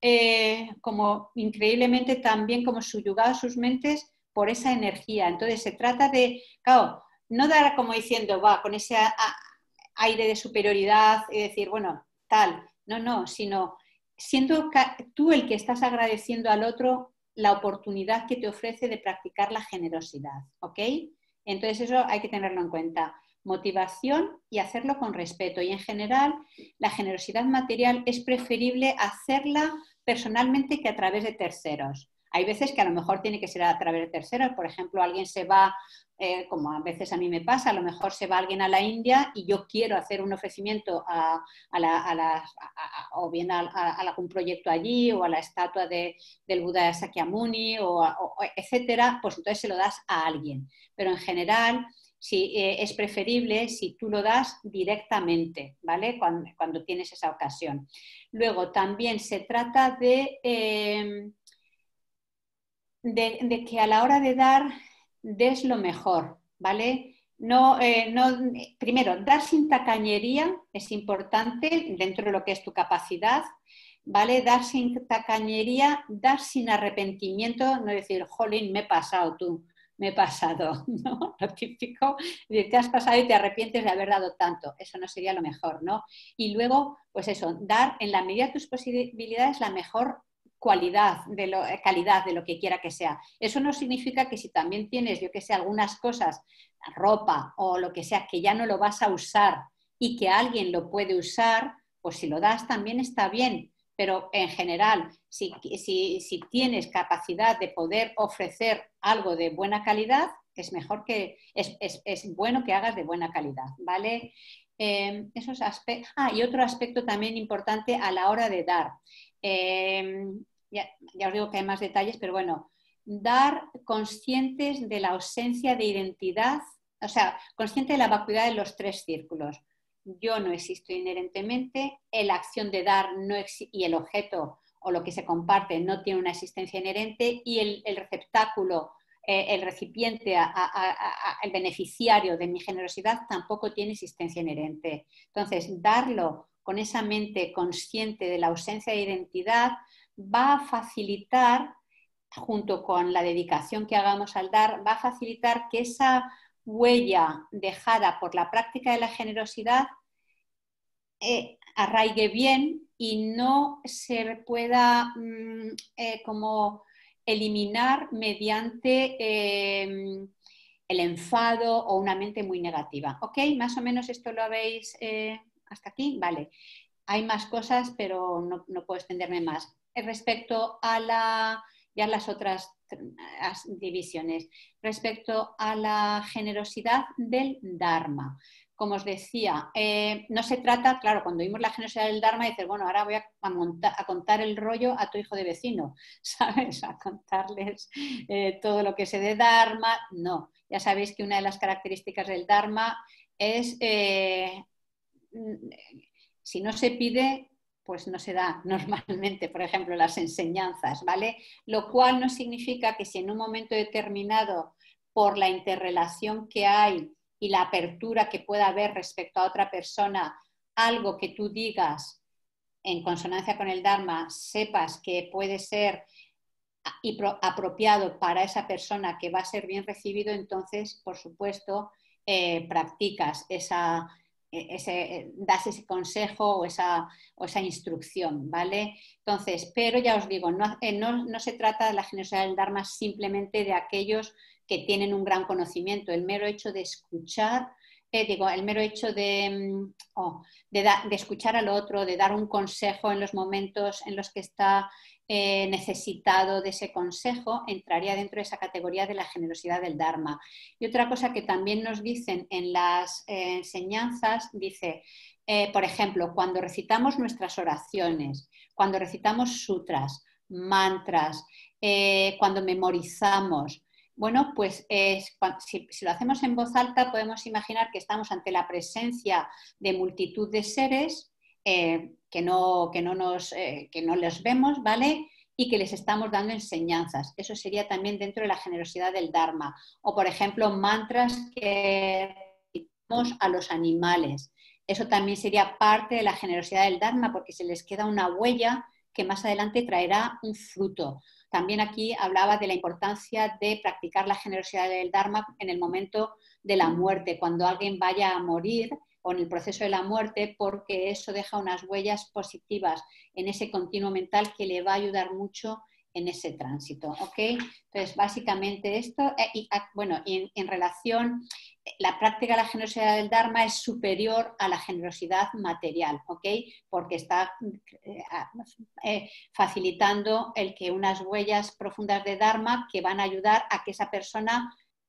eh, como increíblemente también como subyugados sus mentes por esa energía. Entonces se trata de, claro, no dar como diciendo, va, con ese a, a, aire de superioridad y decir, bueno, tal, no, no, sino siendo tú el que estás agradeciendo al otro la oportunidad que te ofrece de practicar la generosidad, ¿ok? Entonces eso hay que tenerlo en cuenta. Motivación y hacerlo con respeto. Y en general, la generosidad material es preferible hacerla personalmente que a través de terceros. Hay veces que a lo mejor tiene que ser a través de terceros. Por ejemplo, alguien se va eh, como a veces a mí me pasa, a lo mejor se va alguien a la India y yo quiero hacer un ofrecimiento a, a la, a la, a, a, o bien a, a, a algún proyecto allí o a la estatua de, del Buda de Sakyamuni, o, o, etcétera, pues entonces se lo das a alguien. Pero en general sí, eh, es preferible si tú lo das directamente, ¿vale? Cuando, cuando tienes esa ocasión. Luego también se trata de... Eh, De, de que a la hora de dar des lo mejor, ¿vale? No, eh, no, primero, dar sin tacañería es importante dentro de lo que es tu capacidad, ¿vale? Dar sin tacañería, dar sin arrepentimiento, no decir, jolín, me he pasado tú, me he pasado, ¿no? Lo típico, te has pasado y te arrepientes de haber dado tanto, eso no sería lo mejor, ¿no? Y luego, pues eso, dar en la medida de tus posibilidades la mejor cualidad, de lo, calidad de lo que quiera que sea. Eso no significa que si también tienes, yo que sé, algunas cosas, ropa o lo que sea, que ya no lo vas a usar y que alguien lo puede usar, pues si lo das también está bien. Pero en general, si, si, si tienes capacidad de poder ofrecer algo de buena calidad, es mejor que, es, es, es bueno que hagas de buena calidad, ¿vale? Eh, esos aspectos. Ah, y otro aspecto también importante a la hora de dar. Eh, Ya, ya os digo que hay más detalles, pero bueno, dar conscientes de la ausencia de identidad, o sea, consciente de la vacuidad de los tres círculos. Yo no existo inherentemente, la acción de dar no y el objeto o lo que se comparte no tiene una existencia inherente y el, el receptáculo, eh, el recipiente, a, a, a, a, el beneficiario de mi generosidad tampoco tiene existencia inherente. Entonces, darlo con esa mente consciente de la ausencia de identidad va a facilitar, junto con la dedicación que hagamos al dar, va a facilitar que esa huella dejada por la práctica de la generosidad eh, arraigue bien y no se pueda mm, eh, como eliminar mediante eh, el enfado o una mente muy negativa. ¿Ok? Más o menos esto lo habéis eh, hasta aquí. Vale. Hay más cosas, pero no, no puedo extenderme más. Respecto a la, ya las otras divisiones, respecto a la generosidad del Dharma. Como os decía, eh, no se trata, claro, cuando vimos la generosidad del Dharma, dices, bueno, ahora voy a, a, montar, a contar el rollo a tu hijo de vecino, ¿sabes? A contarles eh, todo lo que sé de Dharma. No, ya sabéis que una de las características del Dharma es... Eh, si no se pide, pues no se da normalmente, por ejemplo, las enseñanzas, ¿vale? Lo cual no significa que si en un momento determinado, por la interrelación que hay y la apertura que pueda haber respecto a otra persona, algo que tú digas en consonancia con el Dharma, sepas que puede ser apropiado para esa persona, que va a ser bien recibido, entonces, por supuesto, eh, practicas esa... Ese, das ese consejo o esa, o esa instrucción, ¿vale? Entonces, pero ya os digo, no, eh, no, no se trata de la generosidad del Dharma simplemente de aquellos que tienen un gran conocimiento. El mero hecho de escuchar, eh, digo, el mero hecho de, oh, de, da, de escuchar al otro, de dar un consejo en los momentos en los que está eh, necesitado de ese consejo, entraría dentro de esa categoría de la generosidad del Dharma. Y otra cosa que también nos dicen en las eh, enseñanzas, dice, eh, por ejemplo, cuando recitamos nuestras oraciones, cuando recitamos sutras, mantras, eh, cuando memorizamos, bueno, pues eh, si, si lo hacemos en voz alta podemos imaginar que estamos ante la presencia de multitud de seres eh, que, no, que, no nos, eh, que no les vemos, ¿vale? Y que les estamos dando enseñanzas. Eso sería también dentro de la generosidad del Dharma. O, por ejemplo, mantras que recitamos a los animales. Eso también sería parte de la generosidad del Dharma, porque se les queda una huella que más adelante traerá un fruto. También aquí hablaba de la importancia de practicar la generosidad del Dharma en el momento de la muerte, cuando alguien vaya a morir o en el proceso de la muerte, porque eso deja unas huellas positivas en ese continuo mental que le va a ayudar mucho en ese tránsito, ¿ok? Entonces, básicamente esto, eh, y, bueno, y en, en relación, la práctica de la generosidad del Dharma es superior a la generosidad material, ¿ok? Porque está eh, eh, facilitando el que unas huellas profundas de Dharma que van a ayudar a que esa persona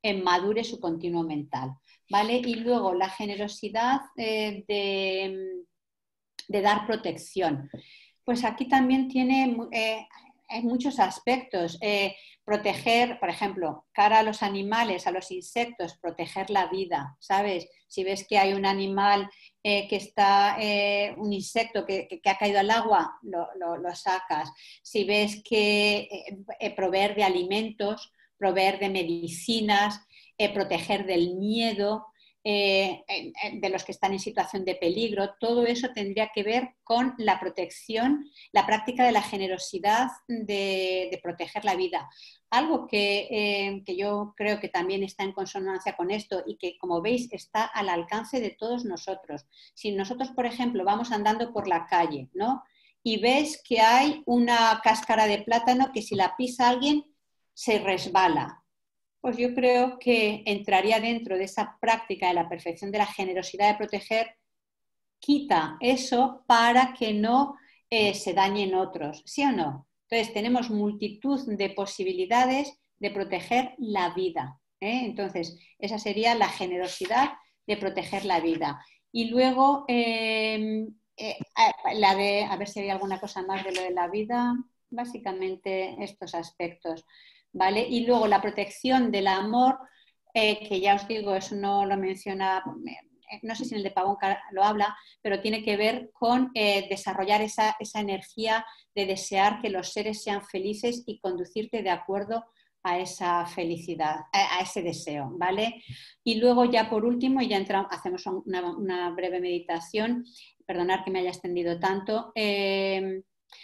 eh, madure su continuo mental, ¿vale? Y luego la generosidad eh, de, de dar protección. Pues aquí también tiene eh, muchos aspectos. Eh, proteger, por ejemplo, cara a los animales, a los insectos, proteger la vida, ¿sabes? Si ves que hay un animal eh, que está, eh, un insecto que, que, que ha caído al agua, lo, lo, lo sacas. Si ves que eh, proveer de alimentos, proveer de medicinas, eh, proteger del miedo, Eh, de los que están en situación de peligro, todo eso tendría que ver con la protección, la práctica de la generosidad de, de proteger la vida. Algo que, eh, que yo creo que también está en consonancia con esto y que, como veis, está al alcance de todos nosotros. Si nosotros, por ejemplo, vamos andando por la calle, ¿no? Y ves que hay una cáscara de plátano que si la pisa alguien se resbala. Pues yo creo que entraría dentro de esa práctica de la perfección de la generosidad de proteger, quita eso para que no eh, se dañen otros, ¿sí o no? Entonces tenemos multitud de posibilidades de proteger la vida, ¿eh? Entonces esa sería la generosidad de proteger la vida. Y luego, eh, eh, la de, a ver si hay alguna cosa más de lo de la vida, básicamente estos aspectos. ¿Vale? Y luego la protección del amor, eh, que ya os digo, eso no lo menciona, no sé si en el de Pavón lo habla, pero tiene que ver con eh, desarrollar esa, esa energía de desear que los seres sean felices y conducirte de acuerdo a esa felicidad, a, a ese deseo, ¿vale? Y luego ya por último, y ya entramos, hacemos una, una breve meditación, perdonad que me haya extendido tanto, eh,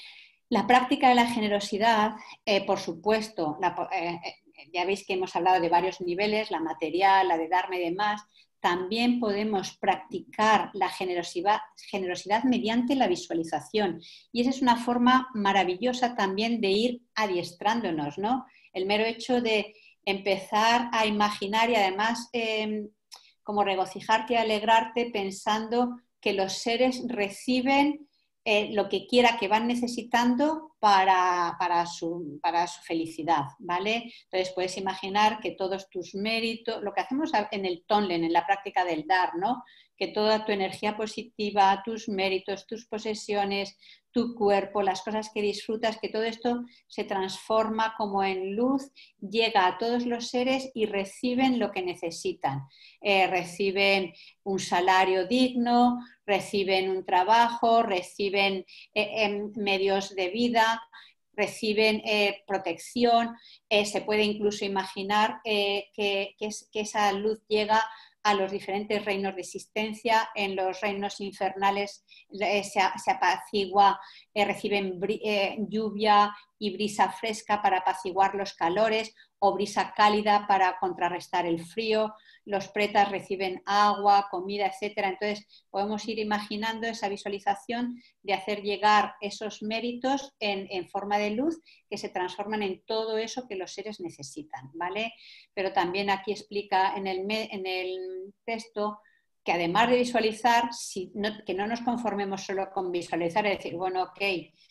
la práctica de la generosidad, eh, por supuesto, la, eh, ya veis que hemos hablado de varios niveles, la material, la de darme y demás, también podemos practicar la generosidad, generosidad mediante la visualización. Y esa es una forma maravillosa también de ir adiestrándonos, ¿no? El mero hecho de empezar a imaginar y además eh, como regocijarte y alegrarte pensando que los seres reciben Eh, lo que quiera que van necesitando para, para, su, para su felicidad, ¿vale? Entonces puedes imaginar que todos tus méritos, lo que hacemos en el Tonlen, en la práctica del dar, ¿no? Que toda tu energía positiva, tus méritos, tus posesiones, tu cuerpo, las cosas que disfrutas, que todo esto se transforma como en luz, llega a todos los seres y reciben lo que necesitan. Eh, reciben un salario digno, reciben un trabajo, reciben eh, medios de vida, reciben eh, protección, eh, se puede incluso imaginar eh, que, que, es, que esa luz llega a los diferentes reinos de existencia, en los reinos infernales eh, se, se apacigua, eh, reciben eh, lluvia y brisa fresca para apaciguar los calores o brisa cálida para contrarrestar el frío, los pretas reciben agua, comida, etcétera. Entonces podemos ir imaginando esa visualización de hacer llegar esos méritos en, en forma de luz que se transforman en todo eso que los seres necesitan, ¿vale? Pero también aquí explica en el, en el texto que además de visualizar, si no, que no nos conformemos solo con visualizar, es decir, bueno, ok,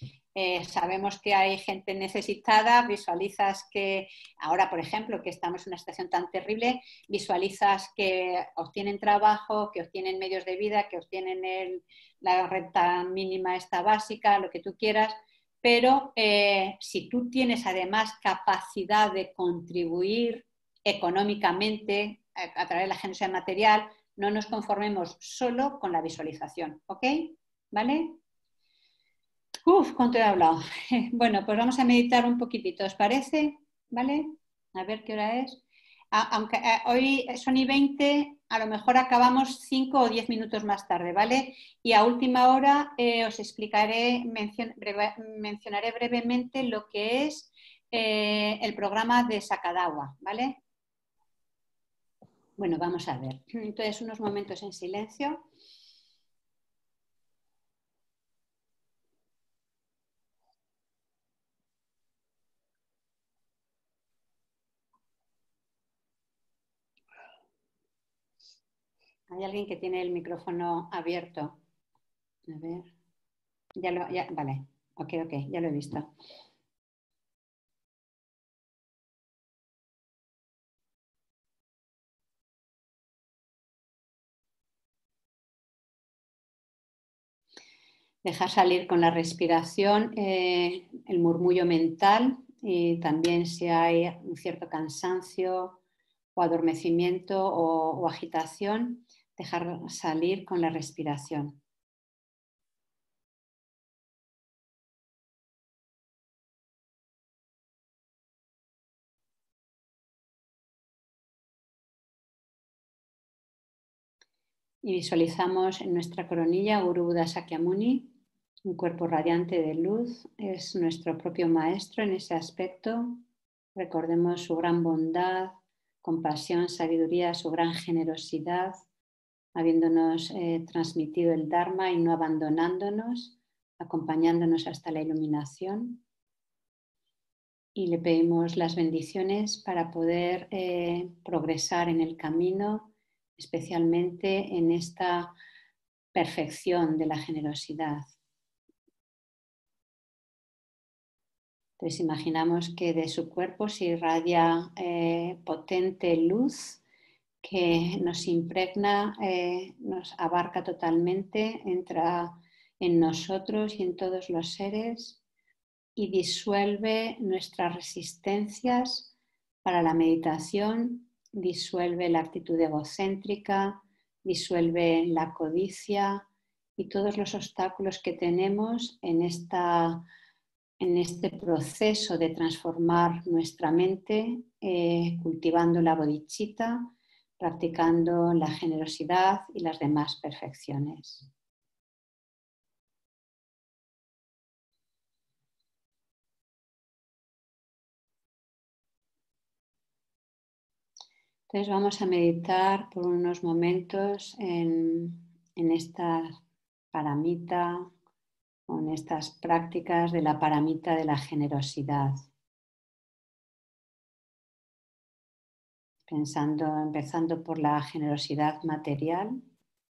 eh, sabemos que hay gente necesitada, visualizas que ahora, por ejemplo, que estamos en una situación tan terrible, visualizas que obtienen trabajo, que obtienen medios de vida, que obtienen el, la renta mínima esta básica, lo que tú quieras, pero eh, si tú tienes además capacidad de contribuir económicamente a, a través de la generosidad material, no nos conformemos solo con la visualización, ¿ok? ¿Vale? Uf, ¿cuánto he hablado? Bueno, pues vamos a meditar un poquitito, ¿os parece? ¿Vale? A ver qué hora es. Aunque eh, hoy son y veinte, a lo mejor acabamos cinco o diez minutos más tarde, ¿vale? Y a última hora eh, os explicaré, mencion, breve, mencionaré brevemente lo que es eh, el programa de Sakadawa, ¿vale? Bueno, vamos a ver. Entonces, unos momentos en silencio. Hay alguien que tiene el micrófono abierto. A ver. Ya lo, ya, vale. Ok, ok, ya lo he visto. Dejar salir con la respiración eh, el murmullo mental y también si hay un cierto cansancio o adormecimiento o, o agitación, dejar salir con la respiración. Y visualizamos en nuestra coronilla Guru Buddha Sakyamuni, un cuerpo radiante de luz, es nuestro propio maestro en ese aspecto. Recordemos su gran bondad, compasión, sabiduría, su gran generosidad, habiéndonos eh, transmitido el Dharma y no abandonándonos, acompañándonos hasta la iluminación. Y le pedimos las bendiciones para poder eh, progresar en el camino, especialmente en esta perfección de la generosidad. Entonces imaginamos que de su cuerpo se irradia eh, potente luz que nos impregna, eh, nos abarca totalmente, entra en nosotros y en todos los seres y disuelve nuestras resistencias para la meditación, disuelve la actitud egocéntrica, disuelve la codicia y todos los obstáculos que tenemos en esta en este proceso de transformar nuestra mente, eh, cultivando la bodhicitta, practicando la generosidad y las demás perfecciones. Entonces vamos a meditar por unos momentos en, en esta paramita, en estas prácticas de la paramita de la generosidad. Pensando, empezando por la generosidad material.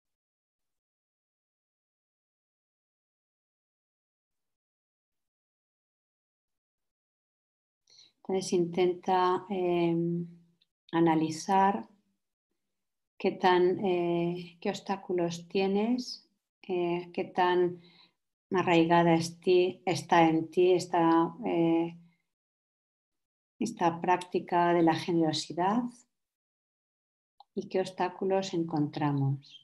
Entonces intenta eh, analizar qué, tan, eh, qué obstáculos tienes, eh, qué tan arraigada está en ti esta, eh, esta práctica de la generosidad y qué obstáculos encontramos.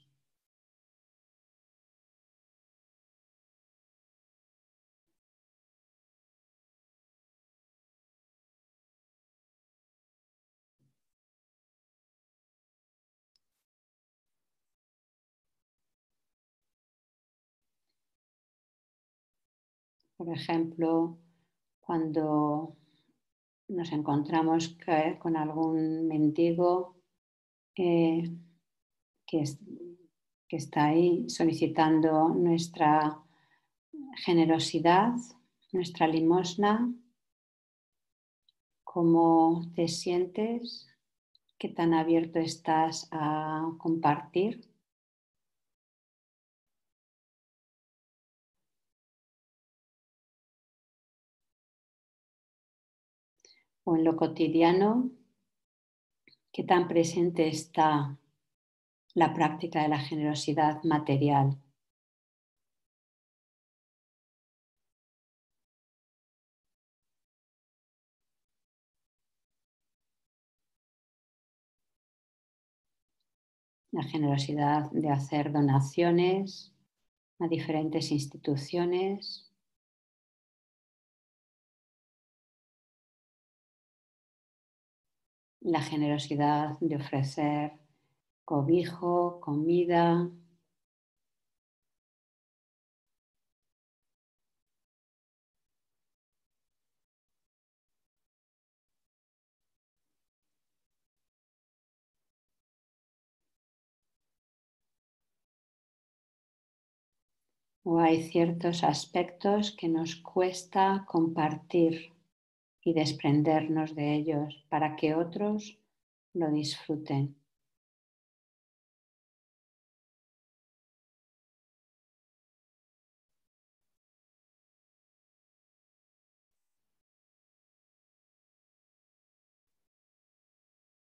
Por ejemplo, cuando nos encontramos con algún mendigo eh, que, es, que está ahí solicitando nuestra generosidad, nuestra limosna, ¿cómo te sientes? ¿Qué tan abierto estás a compartir? O en lo cotidiano, ¿qué tan presente está la práctica de la generosidad material? La generosidad de hacer donaciones a diferentes instituciones. La generosidad de ofrecer cobijo, comida. O hay ciertos aspectos que nos cuesta compartir y desprendernos de ellos para que otros lo disfruten.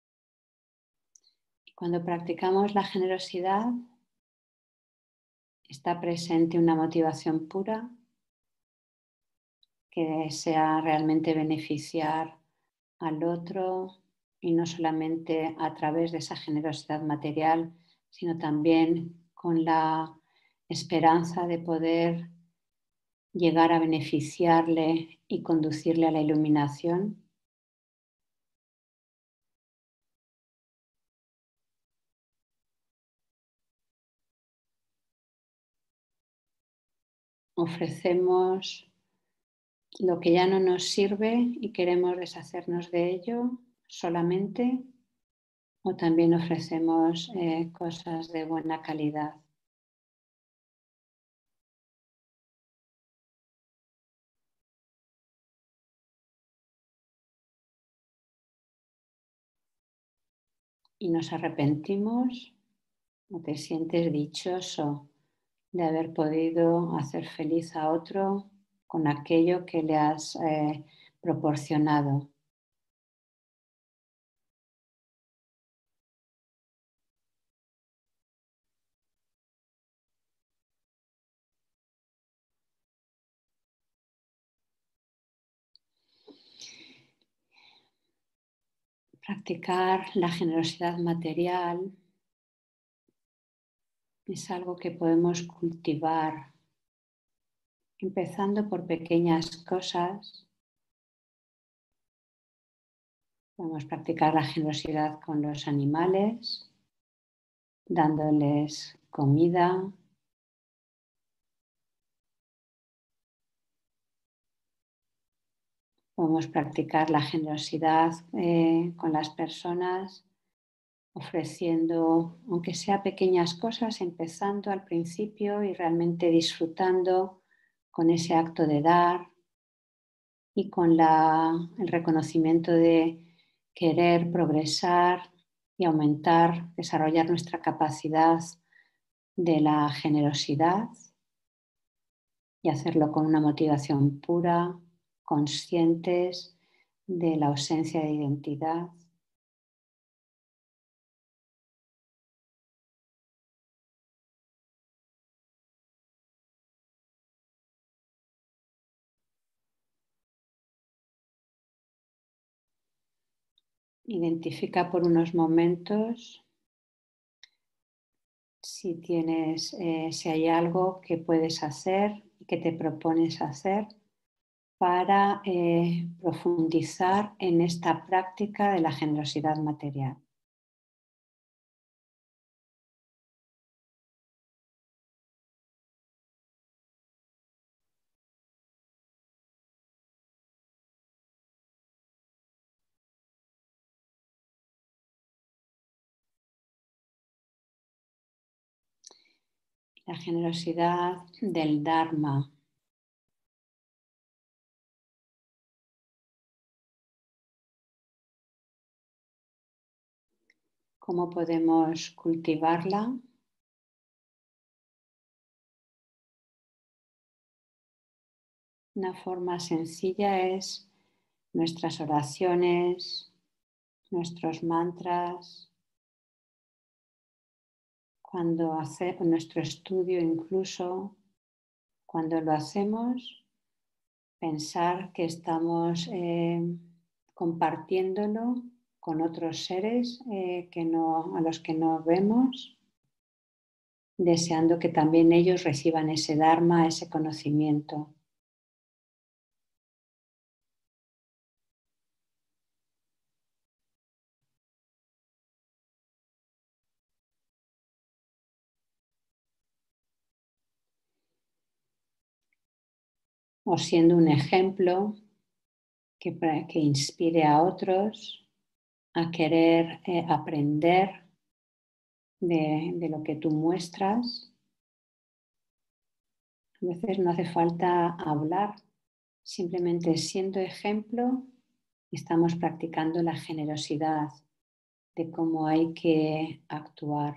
Cuando practicamos la generosidad, está presente una motivación pura que desea realmente beneficiar al otro y no solamente a través de esa generosidad material, sino también con la esperanza de poder llegar a beneficiarle y conducirle a la iluminación. Ofrecemos lo que ya no nos sirve y queremos deshacernos de ello solamente, o también ofrecemos eh, cosas de buena calidad. Y nos arrepentimos o te sientes dichoso de haber podido hacer feliz a otro con aquello que le has eh, proporcionado. Practicar la generosidad material es algo que podemos cultivar empezando por pequeñas cosas. Podemos practicar la generosidad con los animales, dándoles comida. Podemos practicar la generosidad eh, con las personas, ofreciendo, aunque sea pequeñas cosas, empezando al principio y realmente disfrutando con ese acto de dar y con la, el reconocimiento de querer progresar y aumentar, desarrollar nuestra capacidad de la generosidad y hacerlo con una motivación pura, conscientes de la ausencia de identidad. Identifica por unos momentos si tienes, eh, si hay algo que puedes hacer y que te propones hacer para eh, profundizar en esta práctica de la generosidad material. La generosidad del Dharma. ¿Cómo podemos cultivarla? Una forma sencilla es nuestras oraciones, nuestros mantras, cuando hacemos nuestro estudio, incluso cuando lo hacemos, pensar que estamos eh, compartiéndolo con otros seres eh, que no, a los que no vemos, deseando que también ellos reciban ese Dharma, ese conocimiento. O siendo un ejemplo que, que inspire a otros a querer eh, aprender de, de lo que tú muestras. A veces no hace falta hablar, simplemente siendo ejemplo estamos practicando la generosidad de cómo hay que actuar.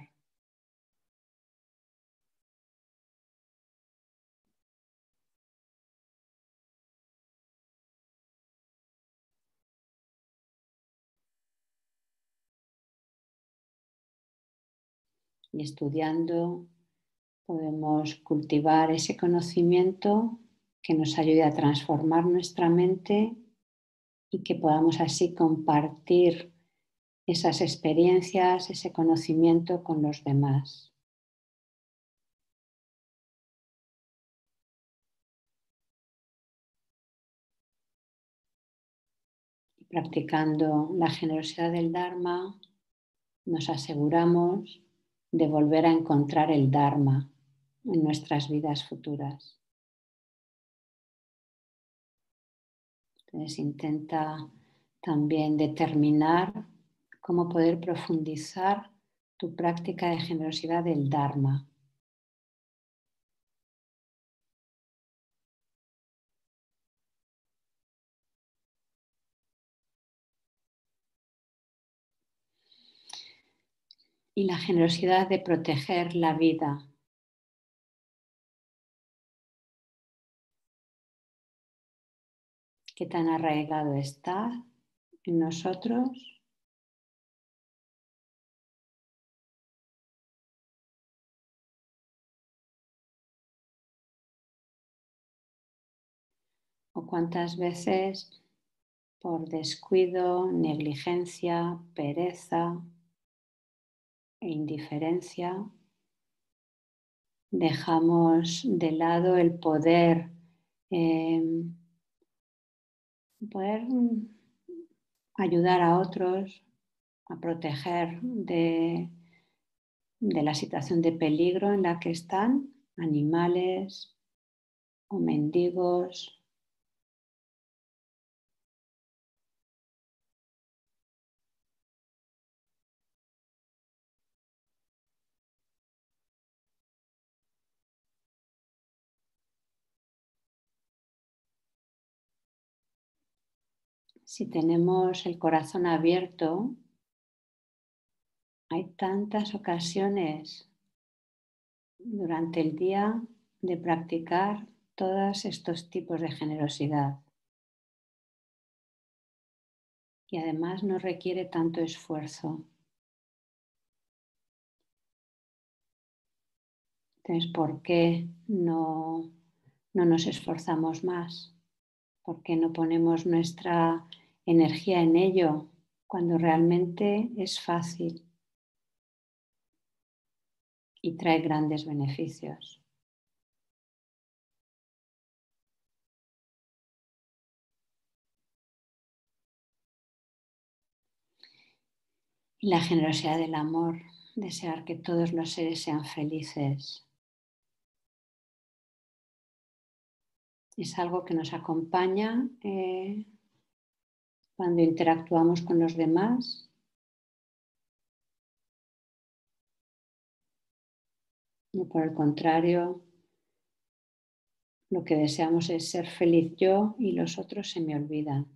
Y estudiando podemos cultivar ese conocimiento que nos ayude a transformar nuestra mente y que podamos así compartir esas experiencias, ese conocimiento con los demás. Y practicando la generosidad del Dharma, nos aseguramos de volver a encontrar el Dharma en nuestras vidas futuras. Entonces intenta también determinar cómo poder profundizar tu práctica de generosidad del Dharma. Y la generosidad de proteger la vida. ¿Qué tan arraigado está en nosotros? ¿O cuántas veces por descuido, negligencia, pereza e indiferencia dejamos de lado el poder, eh, poder ayudar a otros a proteger de, de la situación de peligro en la que están animales o mendigos? Si tenemos el corazón abierto, hay tantas ocasiones durante el día de practicar todos estos tipos de generosidad. Y además no requiere tanto esfuerzo. Entonces, ¿por qué no, no nos esforzamos más? ¿Por qué no ponemos nuestra energía en ello cuando realmente es fácil y trae grandes beneficios? Y la generosidad del amor, desear que todos los seres sean felices, es algo que nos acompaña eh, cuando interactuamos con los demás. Y por el contrario, lo que deseamos es ser feliz yo y los otros se me olvidan.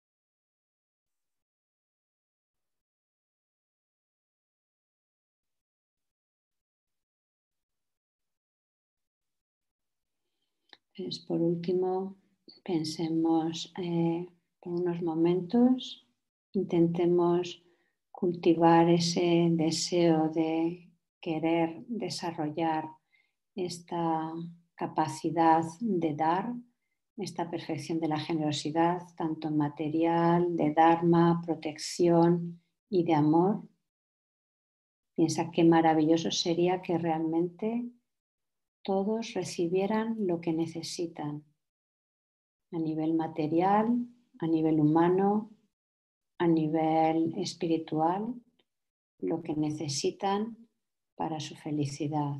Entonces, por último, pensemos eh, por unos momentos, intentemos cultivar ese deseo de querer desarrollar esta capacidad de dar, esta perfección de la generosidad, tanto material, de dharma, protección y de amor. Piensa qué maravilloso sería que realmente todos recibieran lo que necesitan a nivel material, a nivel humano, a nivel espiritual, lo que necesitan para su felicidad.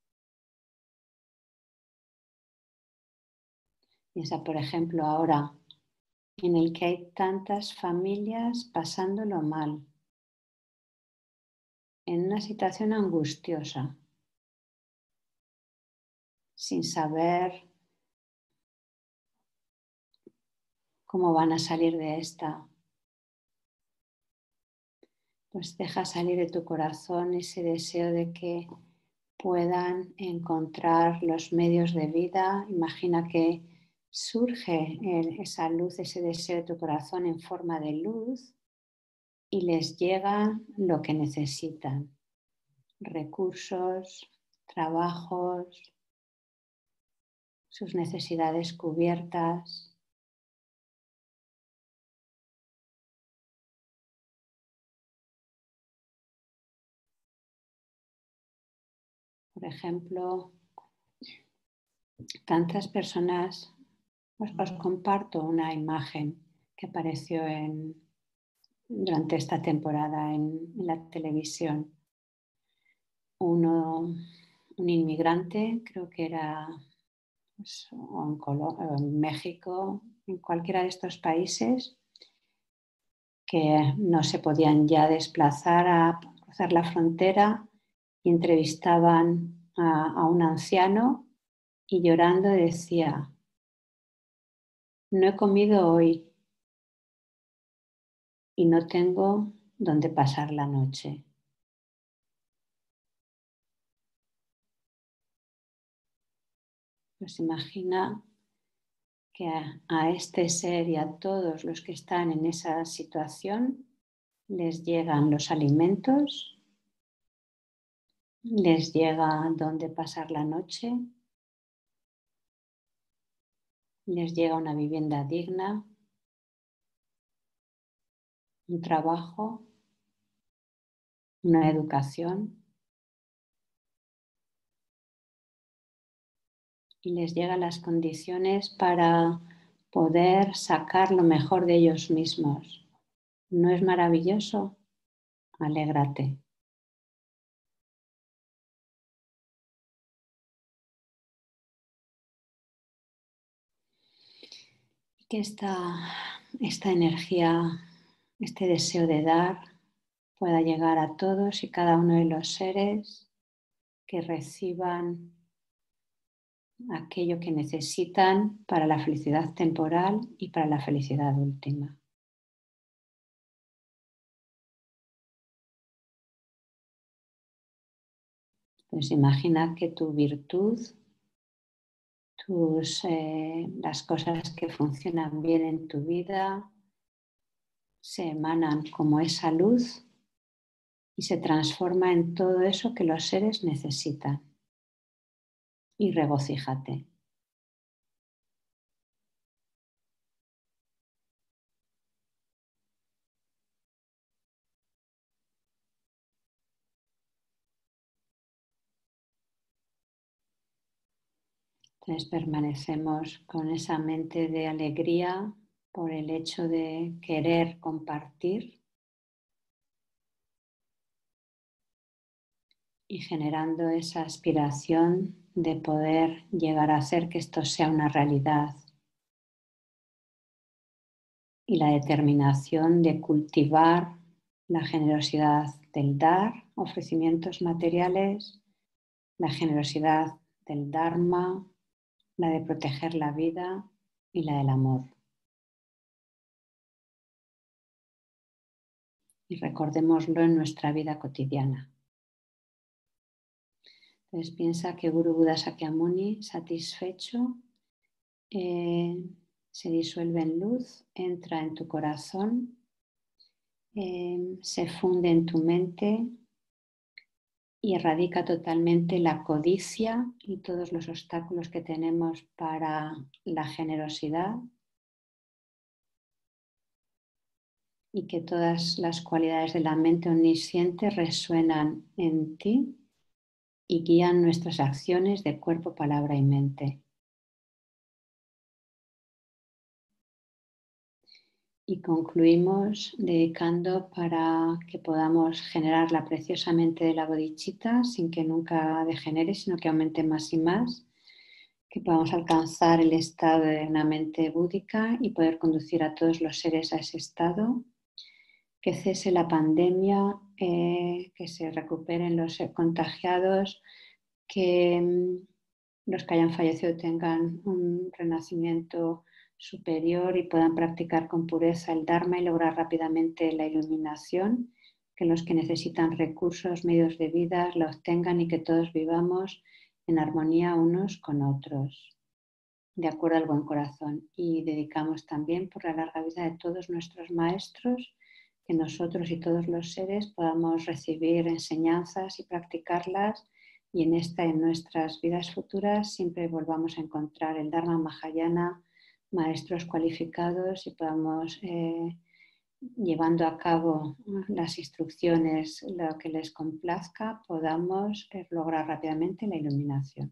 Piensa, por ejemplo, ahora en el que hay tantas familias pasándolo mal, en una situación angustiosa, sin saber cómo van a salir de esta. Pues deja salir de tu corazón ese deseo de que puedan encontrar los medios de vida. Imagina que surge esa luz, ese deseo de tu corazón en forma de luz y les llega lo que necesitan. Recursos, trabajos, sus necesidades cubiertas. Por ejemplo, tantas personas, os, os comparto una imagen que apareció en, durante esta temporada en, en la televisión. Uno, un inmigrante, creo que era pues, o en, Colo- o en México, en cualquiera de estos países, que no se podían ya desplazar a cruzar la frontera y entrevistaban a, a un anciano y llorando decía: no he comido hoy y no tengo dónde pasar la noche. Pues imagina que a, a este ser y a todos los que están en esa situación les llegan los alimentos, les llega dónde pasar la noche, les llega una vivienda digna, un trabajo, una educación, y les llegan las condiciones para poder sacar lo mejor de ellos mismos. ¿No es maravilloso? Alégrate. Y que esta, esta energía, este deseo de dar, pueda llegar a todos y cada uno de los seres que reciban aquello que necesitan para la felicidad temporal y para la felicidad última. Pues imagina que tu virtud, tus, eh, las cosas que funcionan bien en tu vida, se emanan como esa luz y se transforma en todo eso que los seres necesitan. Y regocíjate. Entonces permanecemos con esa mente de alegría por el hecho de querer compartir y generando esa aspiración de poder llegar a hacer que esto sea una realidad y la determinación de cultivar la generosidad del dar, ofrecimientos materiales, la generosidad del Dharma, la de proteger la vida y la del amor. Y recordémoslo en nuestra vida cotidiana. Entonces piensa que Guru Buda Sakyamuni, satisfecho, eh, se disuelve en luz, entra en tu corazón, eh, se funde en tu mente y erradica totalmente la codicia y todos los obstáculos que tenemos para la generosidad, y que todas las cualidades de la mente omnisciente resuenan en ti y guían nuestras acciones de cuerpo, palabra y mente. Y concluimos dedicando para que podamos generar la preciosa mente de la bodhicitta sin que nunca degenere, sino que aumente más y más, que podamos alcanzar el estado de una mente búdica y poder conducir a todos los seres a ese estado, que cese la pandemia, eh, que se recuperen los contagiados, que mmm, los que hayan fallecido tengan un renacimiento superior y puedan practicar con pureza el Dharma y lograr rápidamente la iluminación, que los que necesitan recursos, medios de vida, los obtengan y que todos vivamos en armonía unos con otros, de acuerdo al buen corazón. Y dedicamos también por la larga vida de todos nuestros maestros, que nosotros y todos los seres podamos recibir enseñanzas y practicarlas y en esta, en nuestras vidas futuras, siempre volvamos a encontrar el Dharma Mahayana, maestros cualificados y podamos, eh, llevando a cabo las instrucciones, lo que les complazca, podamos eh, lograr rápidamente la iluminación.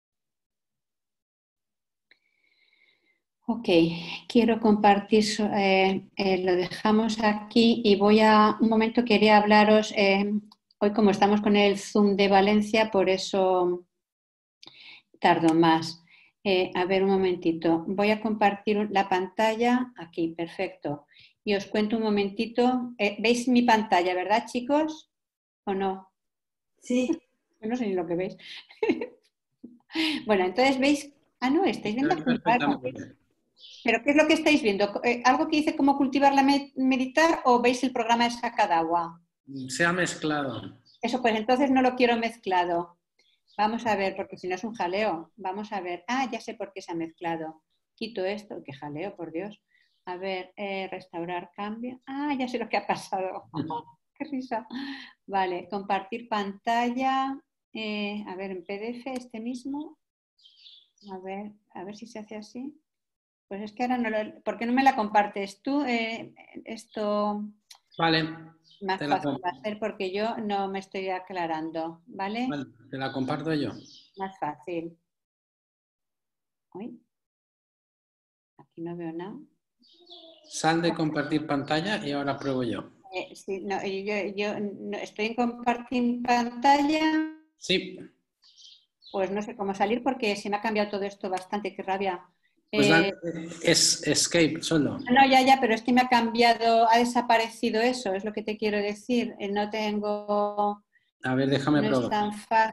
Ok, quiero compartir, eh, eh, lo dejamos aquí y voy a, un momento quería hablaros, eh, hoy como estamos con el Zoom de Valencia, por eso tardo más. Eh, a ver un momentito, voy a compartir la pantalla aquí, perfecto. Y os cuento un momentito, eh, ¿veis mi pantalla, verdad chicos? ¿O no? Sí. Yo no sé ni lo que veis. Bueno, entonces veis, ah no, estáis viendo aquí un rato. ¿Pero qué es lo que estáis viendo? ¿Algo que dice cómo cultivar la med meditar o veis el programa de Sakadawa? Se ha mezclado. Eso, pues entonces no lo quiero mezclado. Vamos a ver, porque si no es un jaleo. Vamos a ver. Ah, ya sé por qué se ha mezclado. Quito esto. Qué jaleo, por Dios. A ver, eh, restaurar cambio. Ah, ya sé lo que ha pasado. Qué risa. Vale, compartir pantalla. Eh, a ver, en P D F este mismo. A ver, a ver si se hace así. Pues es que ahora no lo... ¿Por qué no me la compartes tú? Eh, esto... Vale. Más Te fácil la... va a ser porque yo no me estoy aclarando, ¿vale? Vale, te la comparto yo. Más fácil. Uy. Aquí no veo nada. Sal de compartir pantalla y ahora pruebo yo. Eh, sí, no, yo, yo no, estoy en compartir pantalla. Sí. Pues no sé cómo salir porque se me ha cambiado todo esto bastante, qué rabia. Pues Eh, es escape solo. no, ya, ya, pero es que me ha cambiado, ha desaparecido eso, es lo que te quiero decir. Eh, no tengo... A ver, déjame no probar. es tan fácil.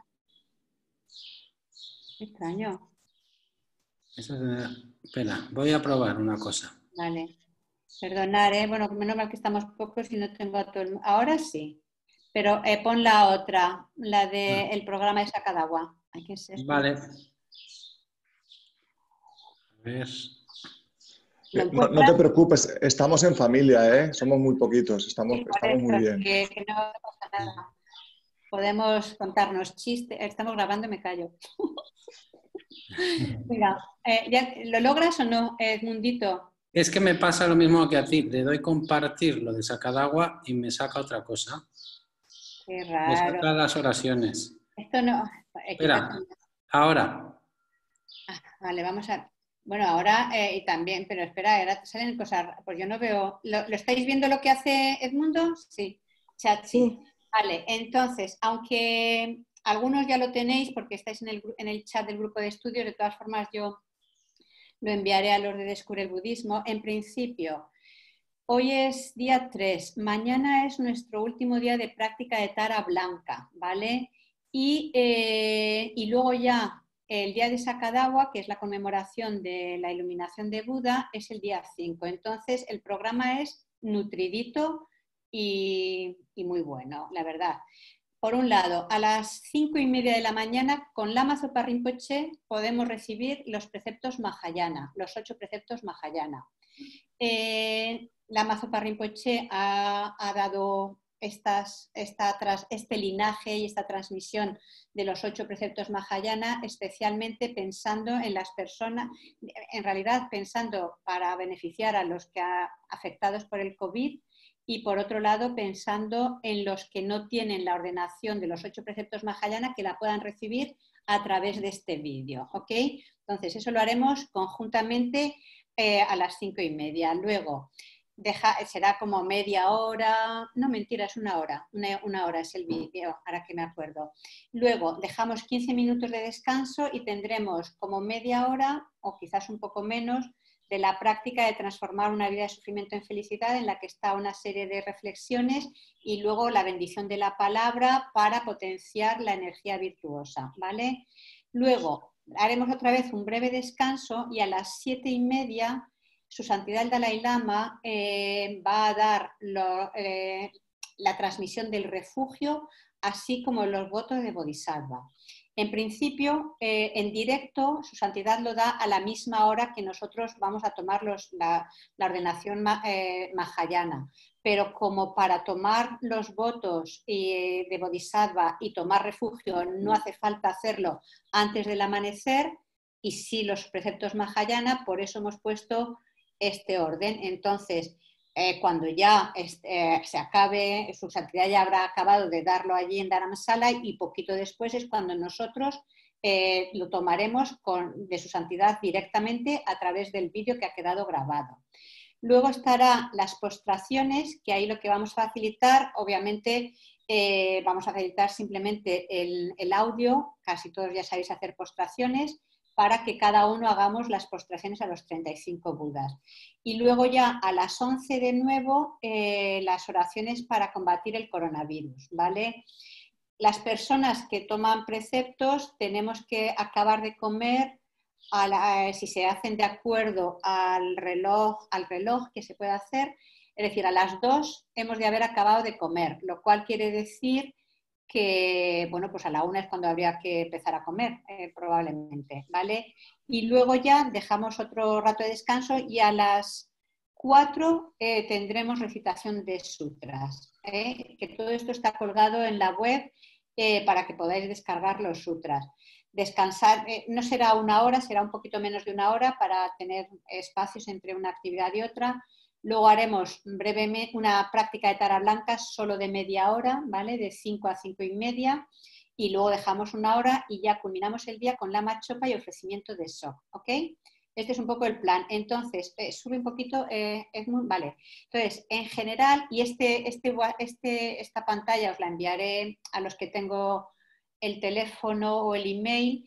Qué extraño. Eso es... Espera, voy a probar una cosa. Vale. Perdonar, ¿eh? Bueno, menos mal que estamos pocos y no tengo a todo el mundo. Ahora sí. Pero eh, pon la otra, la del programa de Sakadawa. Ay, ¿qué es esto? Vale. A ver. ¿Lo No, no te preocupes, estamos en familia, ¿eh? Somos muy poquitos, estamos, sí, estamos muy bien. que, que no pasa nada. Podemos contarnos chistes. Estamos grabando y me callo. Venga, eh, ¿ya, ¿lo logras o no, Edmundito? Es que me pasa lo mismo que a ti. Le doy compartir lo de Sakadawa y me saca otra cosa. Qué Me raro. saca las oraciones. Esto no... Eh, Espera, ahora. Ah, vale, vamos a... Bueno, ahora eh, y también, pero espera, ahora te salen cosas... Pues yo no veo... ¿Lo, ¿lo estáis viendo lo que hace Edmundo? Sí. Chat, sí. Sí. Vale, entonces, aunque algunos ya lo tenéis porque estáis en el, en el chat del grupo de estudios, de todas formas yo lo enviaré a los de Descubre el Budismo. En principio, hoy es día tres, mañana es nuestro último día de práctica de Tara Blanca, ¿vale? Y, eh, y luego ya el día de Sakadawa, que es la conmemoración de la iluminación de Buda, es el día cinco. Entonces, el programa es nutridito y, y muy bueno, la verdad. Por un lado, a las cinco y media de la mañana, con Lama Zopa Rinpoche podemos recibir los preceptos Mahayana, los ocho preceptos Mahayana. Eh, Lama Zopa Rinpoche ha, ha dado estas, esta, tras, este linaje y esta transmisión de los ocho preceptos Mahayana, especialmente pensando en las personas, en realidad pensando para beneficiar a los que ha, afectados por el COVID, y por otro lado pensando en los que no tienen la ordenación de los ocho preceptos Mahayana, que la puedan recibir a través de este vídeo, ¿ok? Entonces eso lo haremos conjuntamente eh, a las cinco y media. Luego deja, será como media hora, no mentira, es una hora, una, una hora es el vídeo, ahora que me acuerdo. Luego dejamos quince minutos de descanso y tendremos como media hora o quizás un poco menos de la práctica de transformar una vida de sufrimiento en felicidad, en la que está una serie de reflexiones y luego la bendición de la palabra para potenciar la energía virtuosa, ¿vale? Luego haremos otra vez un breve descanso y a las siete y media Su Santidad el Dalai Lama eh, va a dar lo, eh, la transmisión del refugio, así como los votos de Bodhisattva. En principio, eh, en directo, su santidad lo da a la misma hora que nosotros vamos a tomar los, la, la ordenación eh, mahayana. Pero como para tomar los votos eh, de Bodhisattva y tomar refugio no hace falta hacerlo antes del amanecer, y sí los preceptos mahayana, por eso hemos puesto este orden. Entonces, eh, cuando ya este, eh, se acabe, su santidad ya habrá acabado de darlo allí en Dharamsala y poquito después es cuando nosotros eh, lo tomaremos con, de su santidad directamente a través del vídeo que ha quedado grabado. Luego estará las postraciones, que ahí lo que vamos a facilitar, obviamente eh, vamos a facilitar simplemente el, el audio, casi todos ya sabéis hacer postraciones, para que cada uno hagamos las postraciones a los treinta y cinco Budas. Y luego ya a las once de nuevo eh, las oraciones para combatir el coronavirus, ¿vale? Las personas que toman preceptos tenemos que acabar de comer, a la, si se hacen de acuerdo al reloj, al reloj que se puede hacer, es decir, a las dos hemos de haber acabado de comer, lo cual quiere decir que, bueno, pues a la una es cuando habría que empezar a comer, eh, probablemente, ¿vale? Y luego ya dejamos otro rato de descanso y a las cuatro eh, tendremos recitación de sutras, ¿eh? Que todo esto está colgado en la web eh, para que podáis descargar los sutras. Descansar, eh, no será una hora, será un poquito menos de una hora para tener espacios entre una actividad y otra. Luego haremos brevemente una práctica de tara blanca solo de media hora, ¿vale? De cinco a cinco y media. Y luego dejamos una hora y ya culminamos el día con lama chopa y ofrecimiento de sok, ¿ok? Este es un poco el plan. Entonces, eh, sube un poquito, eh, es muy, vale. Entonces, en general, y este, este, este, esta pantalla os la enviaré a los que tengo el teléfono o el email.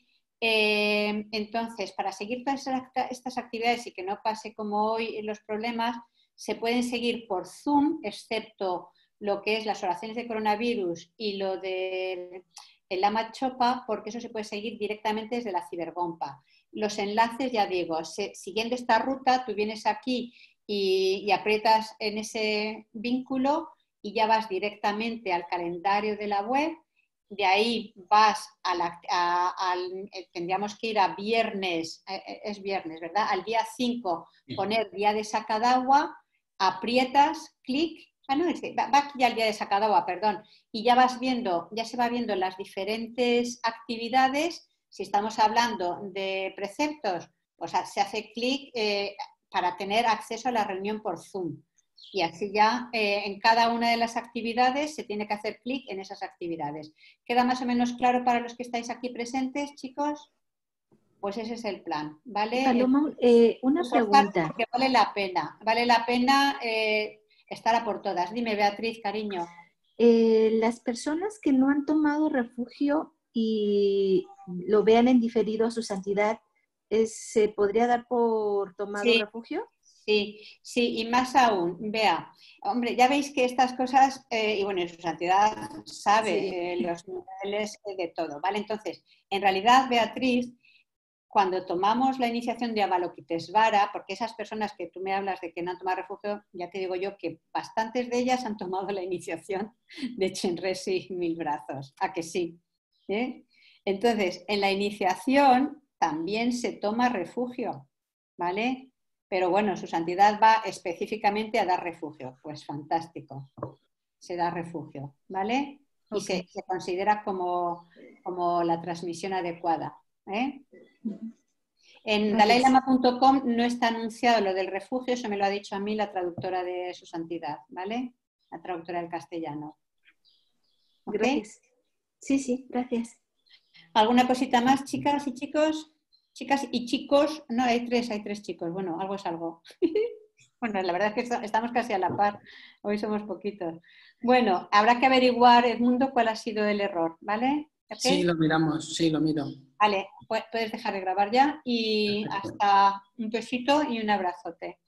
Eh, entonces, para seguir todas estas actividades y que no pase como hoy los problemas, se pueden seguir por Zoom, excepto lo que es las oraciones de coronavirus y lo de el Lama Chopa, porque eso se puede seguir directamente desde la Cibergompa. Los enlaces, ya digo, se, siguiendo esta ruta, tú vienes aquí y, y aprietas en ese vínculo y ya vas directamente al calendario de la web. De ahí vas a la, a, al, tendríamos que ir a viernes, es viernes, ¿verdad? Al día cinco, poner día de Sakadawa, aprietas, clic, ah, no, va, va aquí al día de Sakadawa, perdón, y ya vas viendo, ya se va viendo las diferentes actividades. Si estamos hablando de preceptos, pues se hace clic eh, para tener acceso a la reunión por Zoom. Y así ya eh, en cada una de las actividades se tiene que hacer clic en esas actividades. ¿Queda más o menos claro para los que estáis aquí presentes, chicos? Pues ese es el plan, ¿vale? Paloma, eh, una pregunta. Que vale la pena, vale la pena eh, estar a por todas. Dime, Beatriz, cariño. Eh, las personas que no han tomado refugio y lo vean en diferido a su santidad, ¿se podría dar por tomado sí. refugio? Sí, sí, y más aún, vea, hombre, ya veis que estas cosas, eh, y bueno, su santidad sabe Sí. eh, los niveles de todo, ¿vale? Entonces, en realidad, Beatriz, cuando tomamos la iniciación de Avalokitesvara, porque esas personas que tú me hablas de que no han tomado refugio, ya te digo yo que bastantes de ellas han tomado la iniciación de Chenrezig Mil Brazos, ¿a que sí? ¿Eh? Entonces, en la iniciación también se toma refugio, ¿vale? Pero bueno, su santidad va específicamente a dar refugio. Pues fantástico, se da refugio, ¿vale? Y okay. se, se considera como, como la transmisión adecuada, ¿eh? En dalai lama punto com no está anunciado lo del refugio, eso me lo ha dicho a mí la traductora de su santidad, ¿vale? La traductora del castellano. ¿Okay? Gracias. Sí, sí, gracias. ¿Alguna cosita más, chicas y chicos? Chicas y chicos, no, hay tres, hay tres chicos, bueno, algo es algo. Bueno, la verdad es que estamos casi a la par, hoy somos poquitos. Bueno, habrá que averiguar, Edmundo, cuál ha sido el error, ¿vale? ¿Okay? Sí, lo miramos, sí, lo miro. Vale, pues puedes dejar de grabar ya y hasta un besito y un abrazote.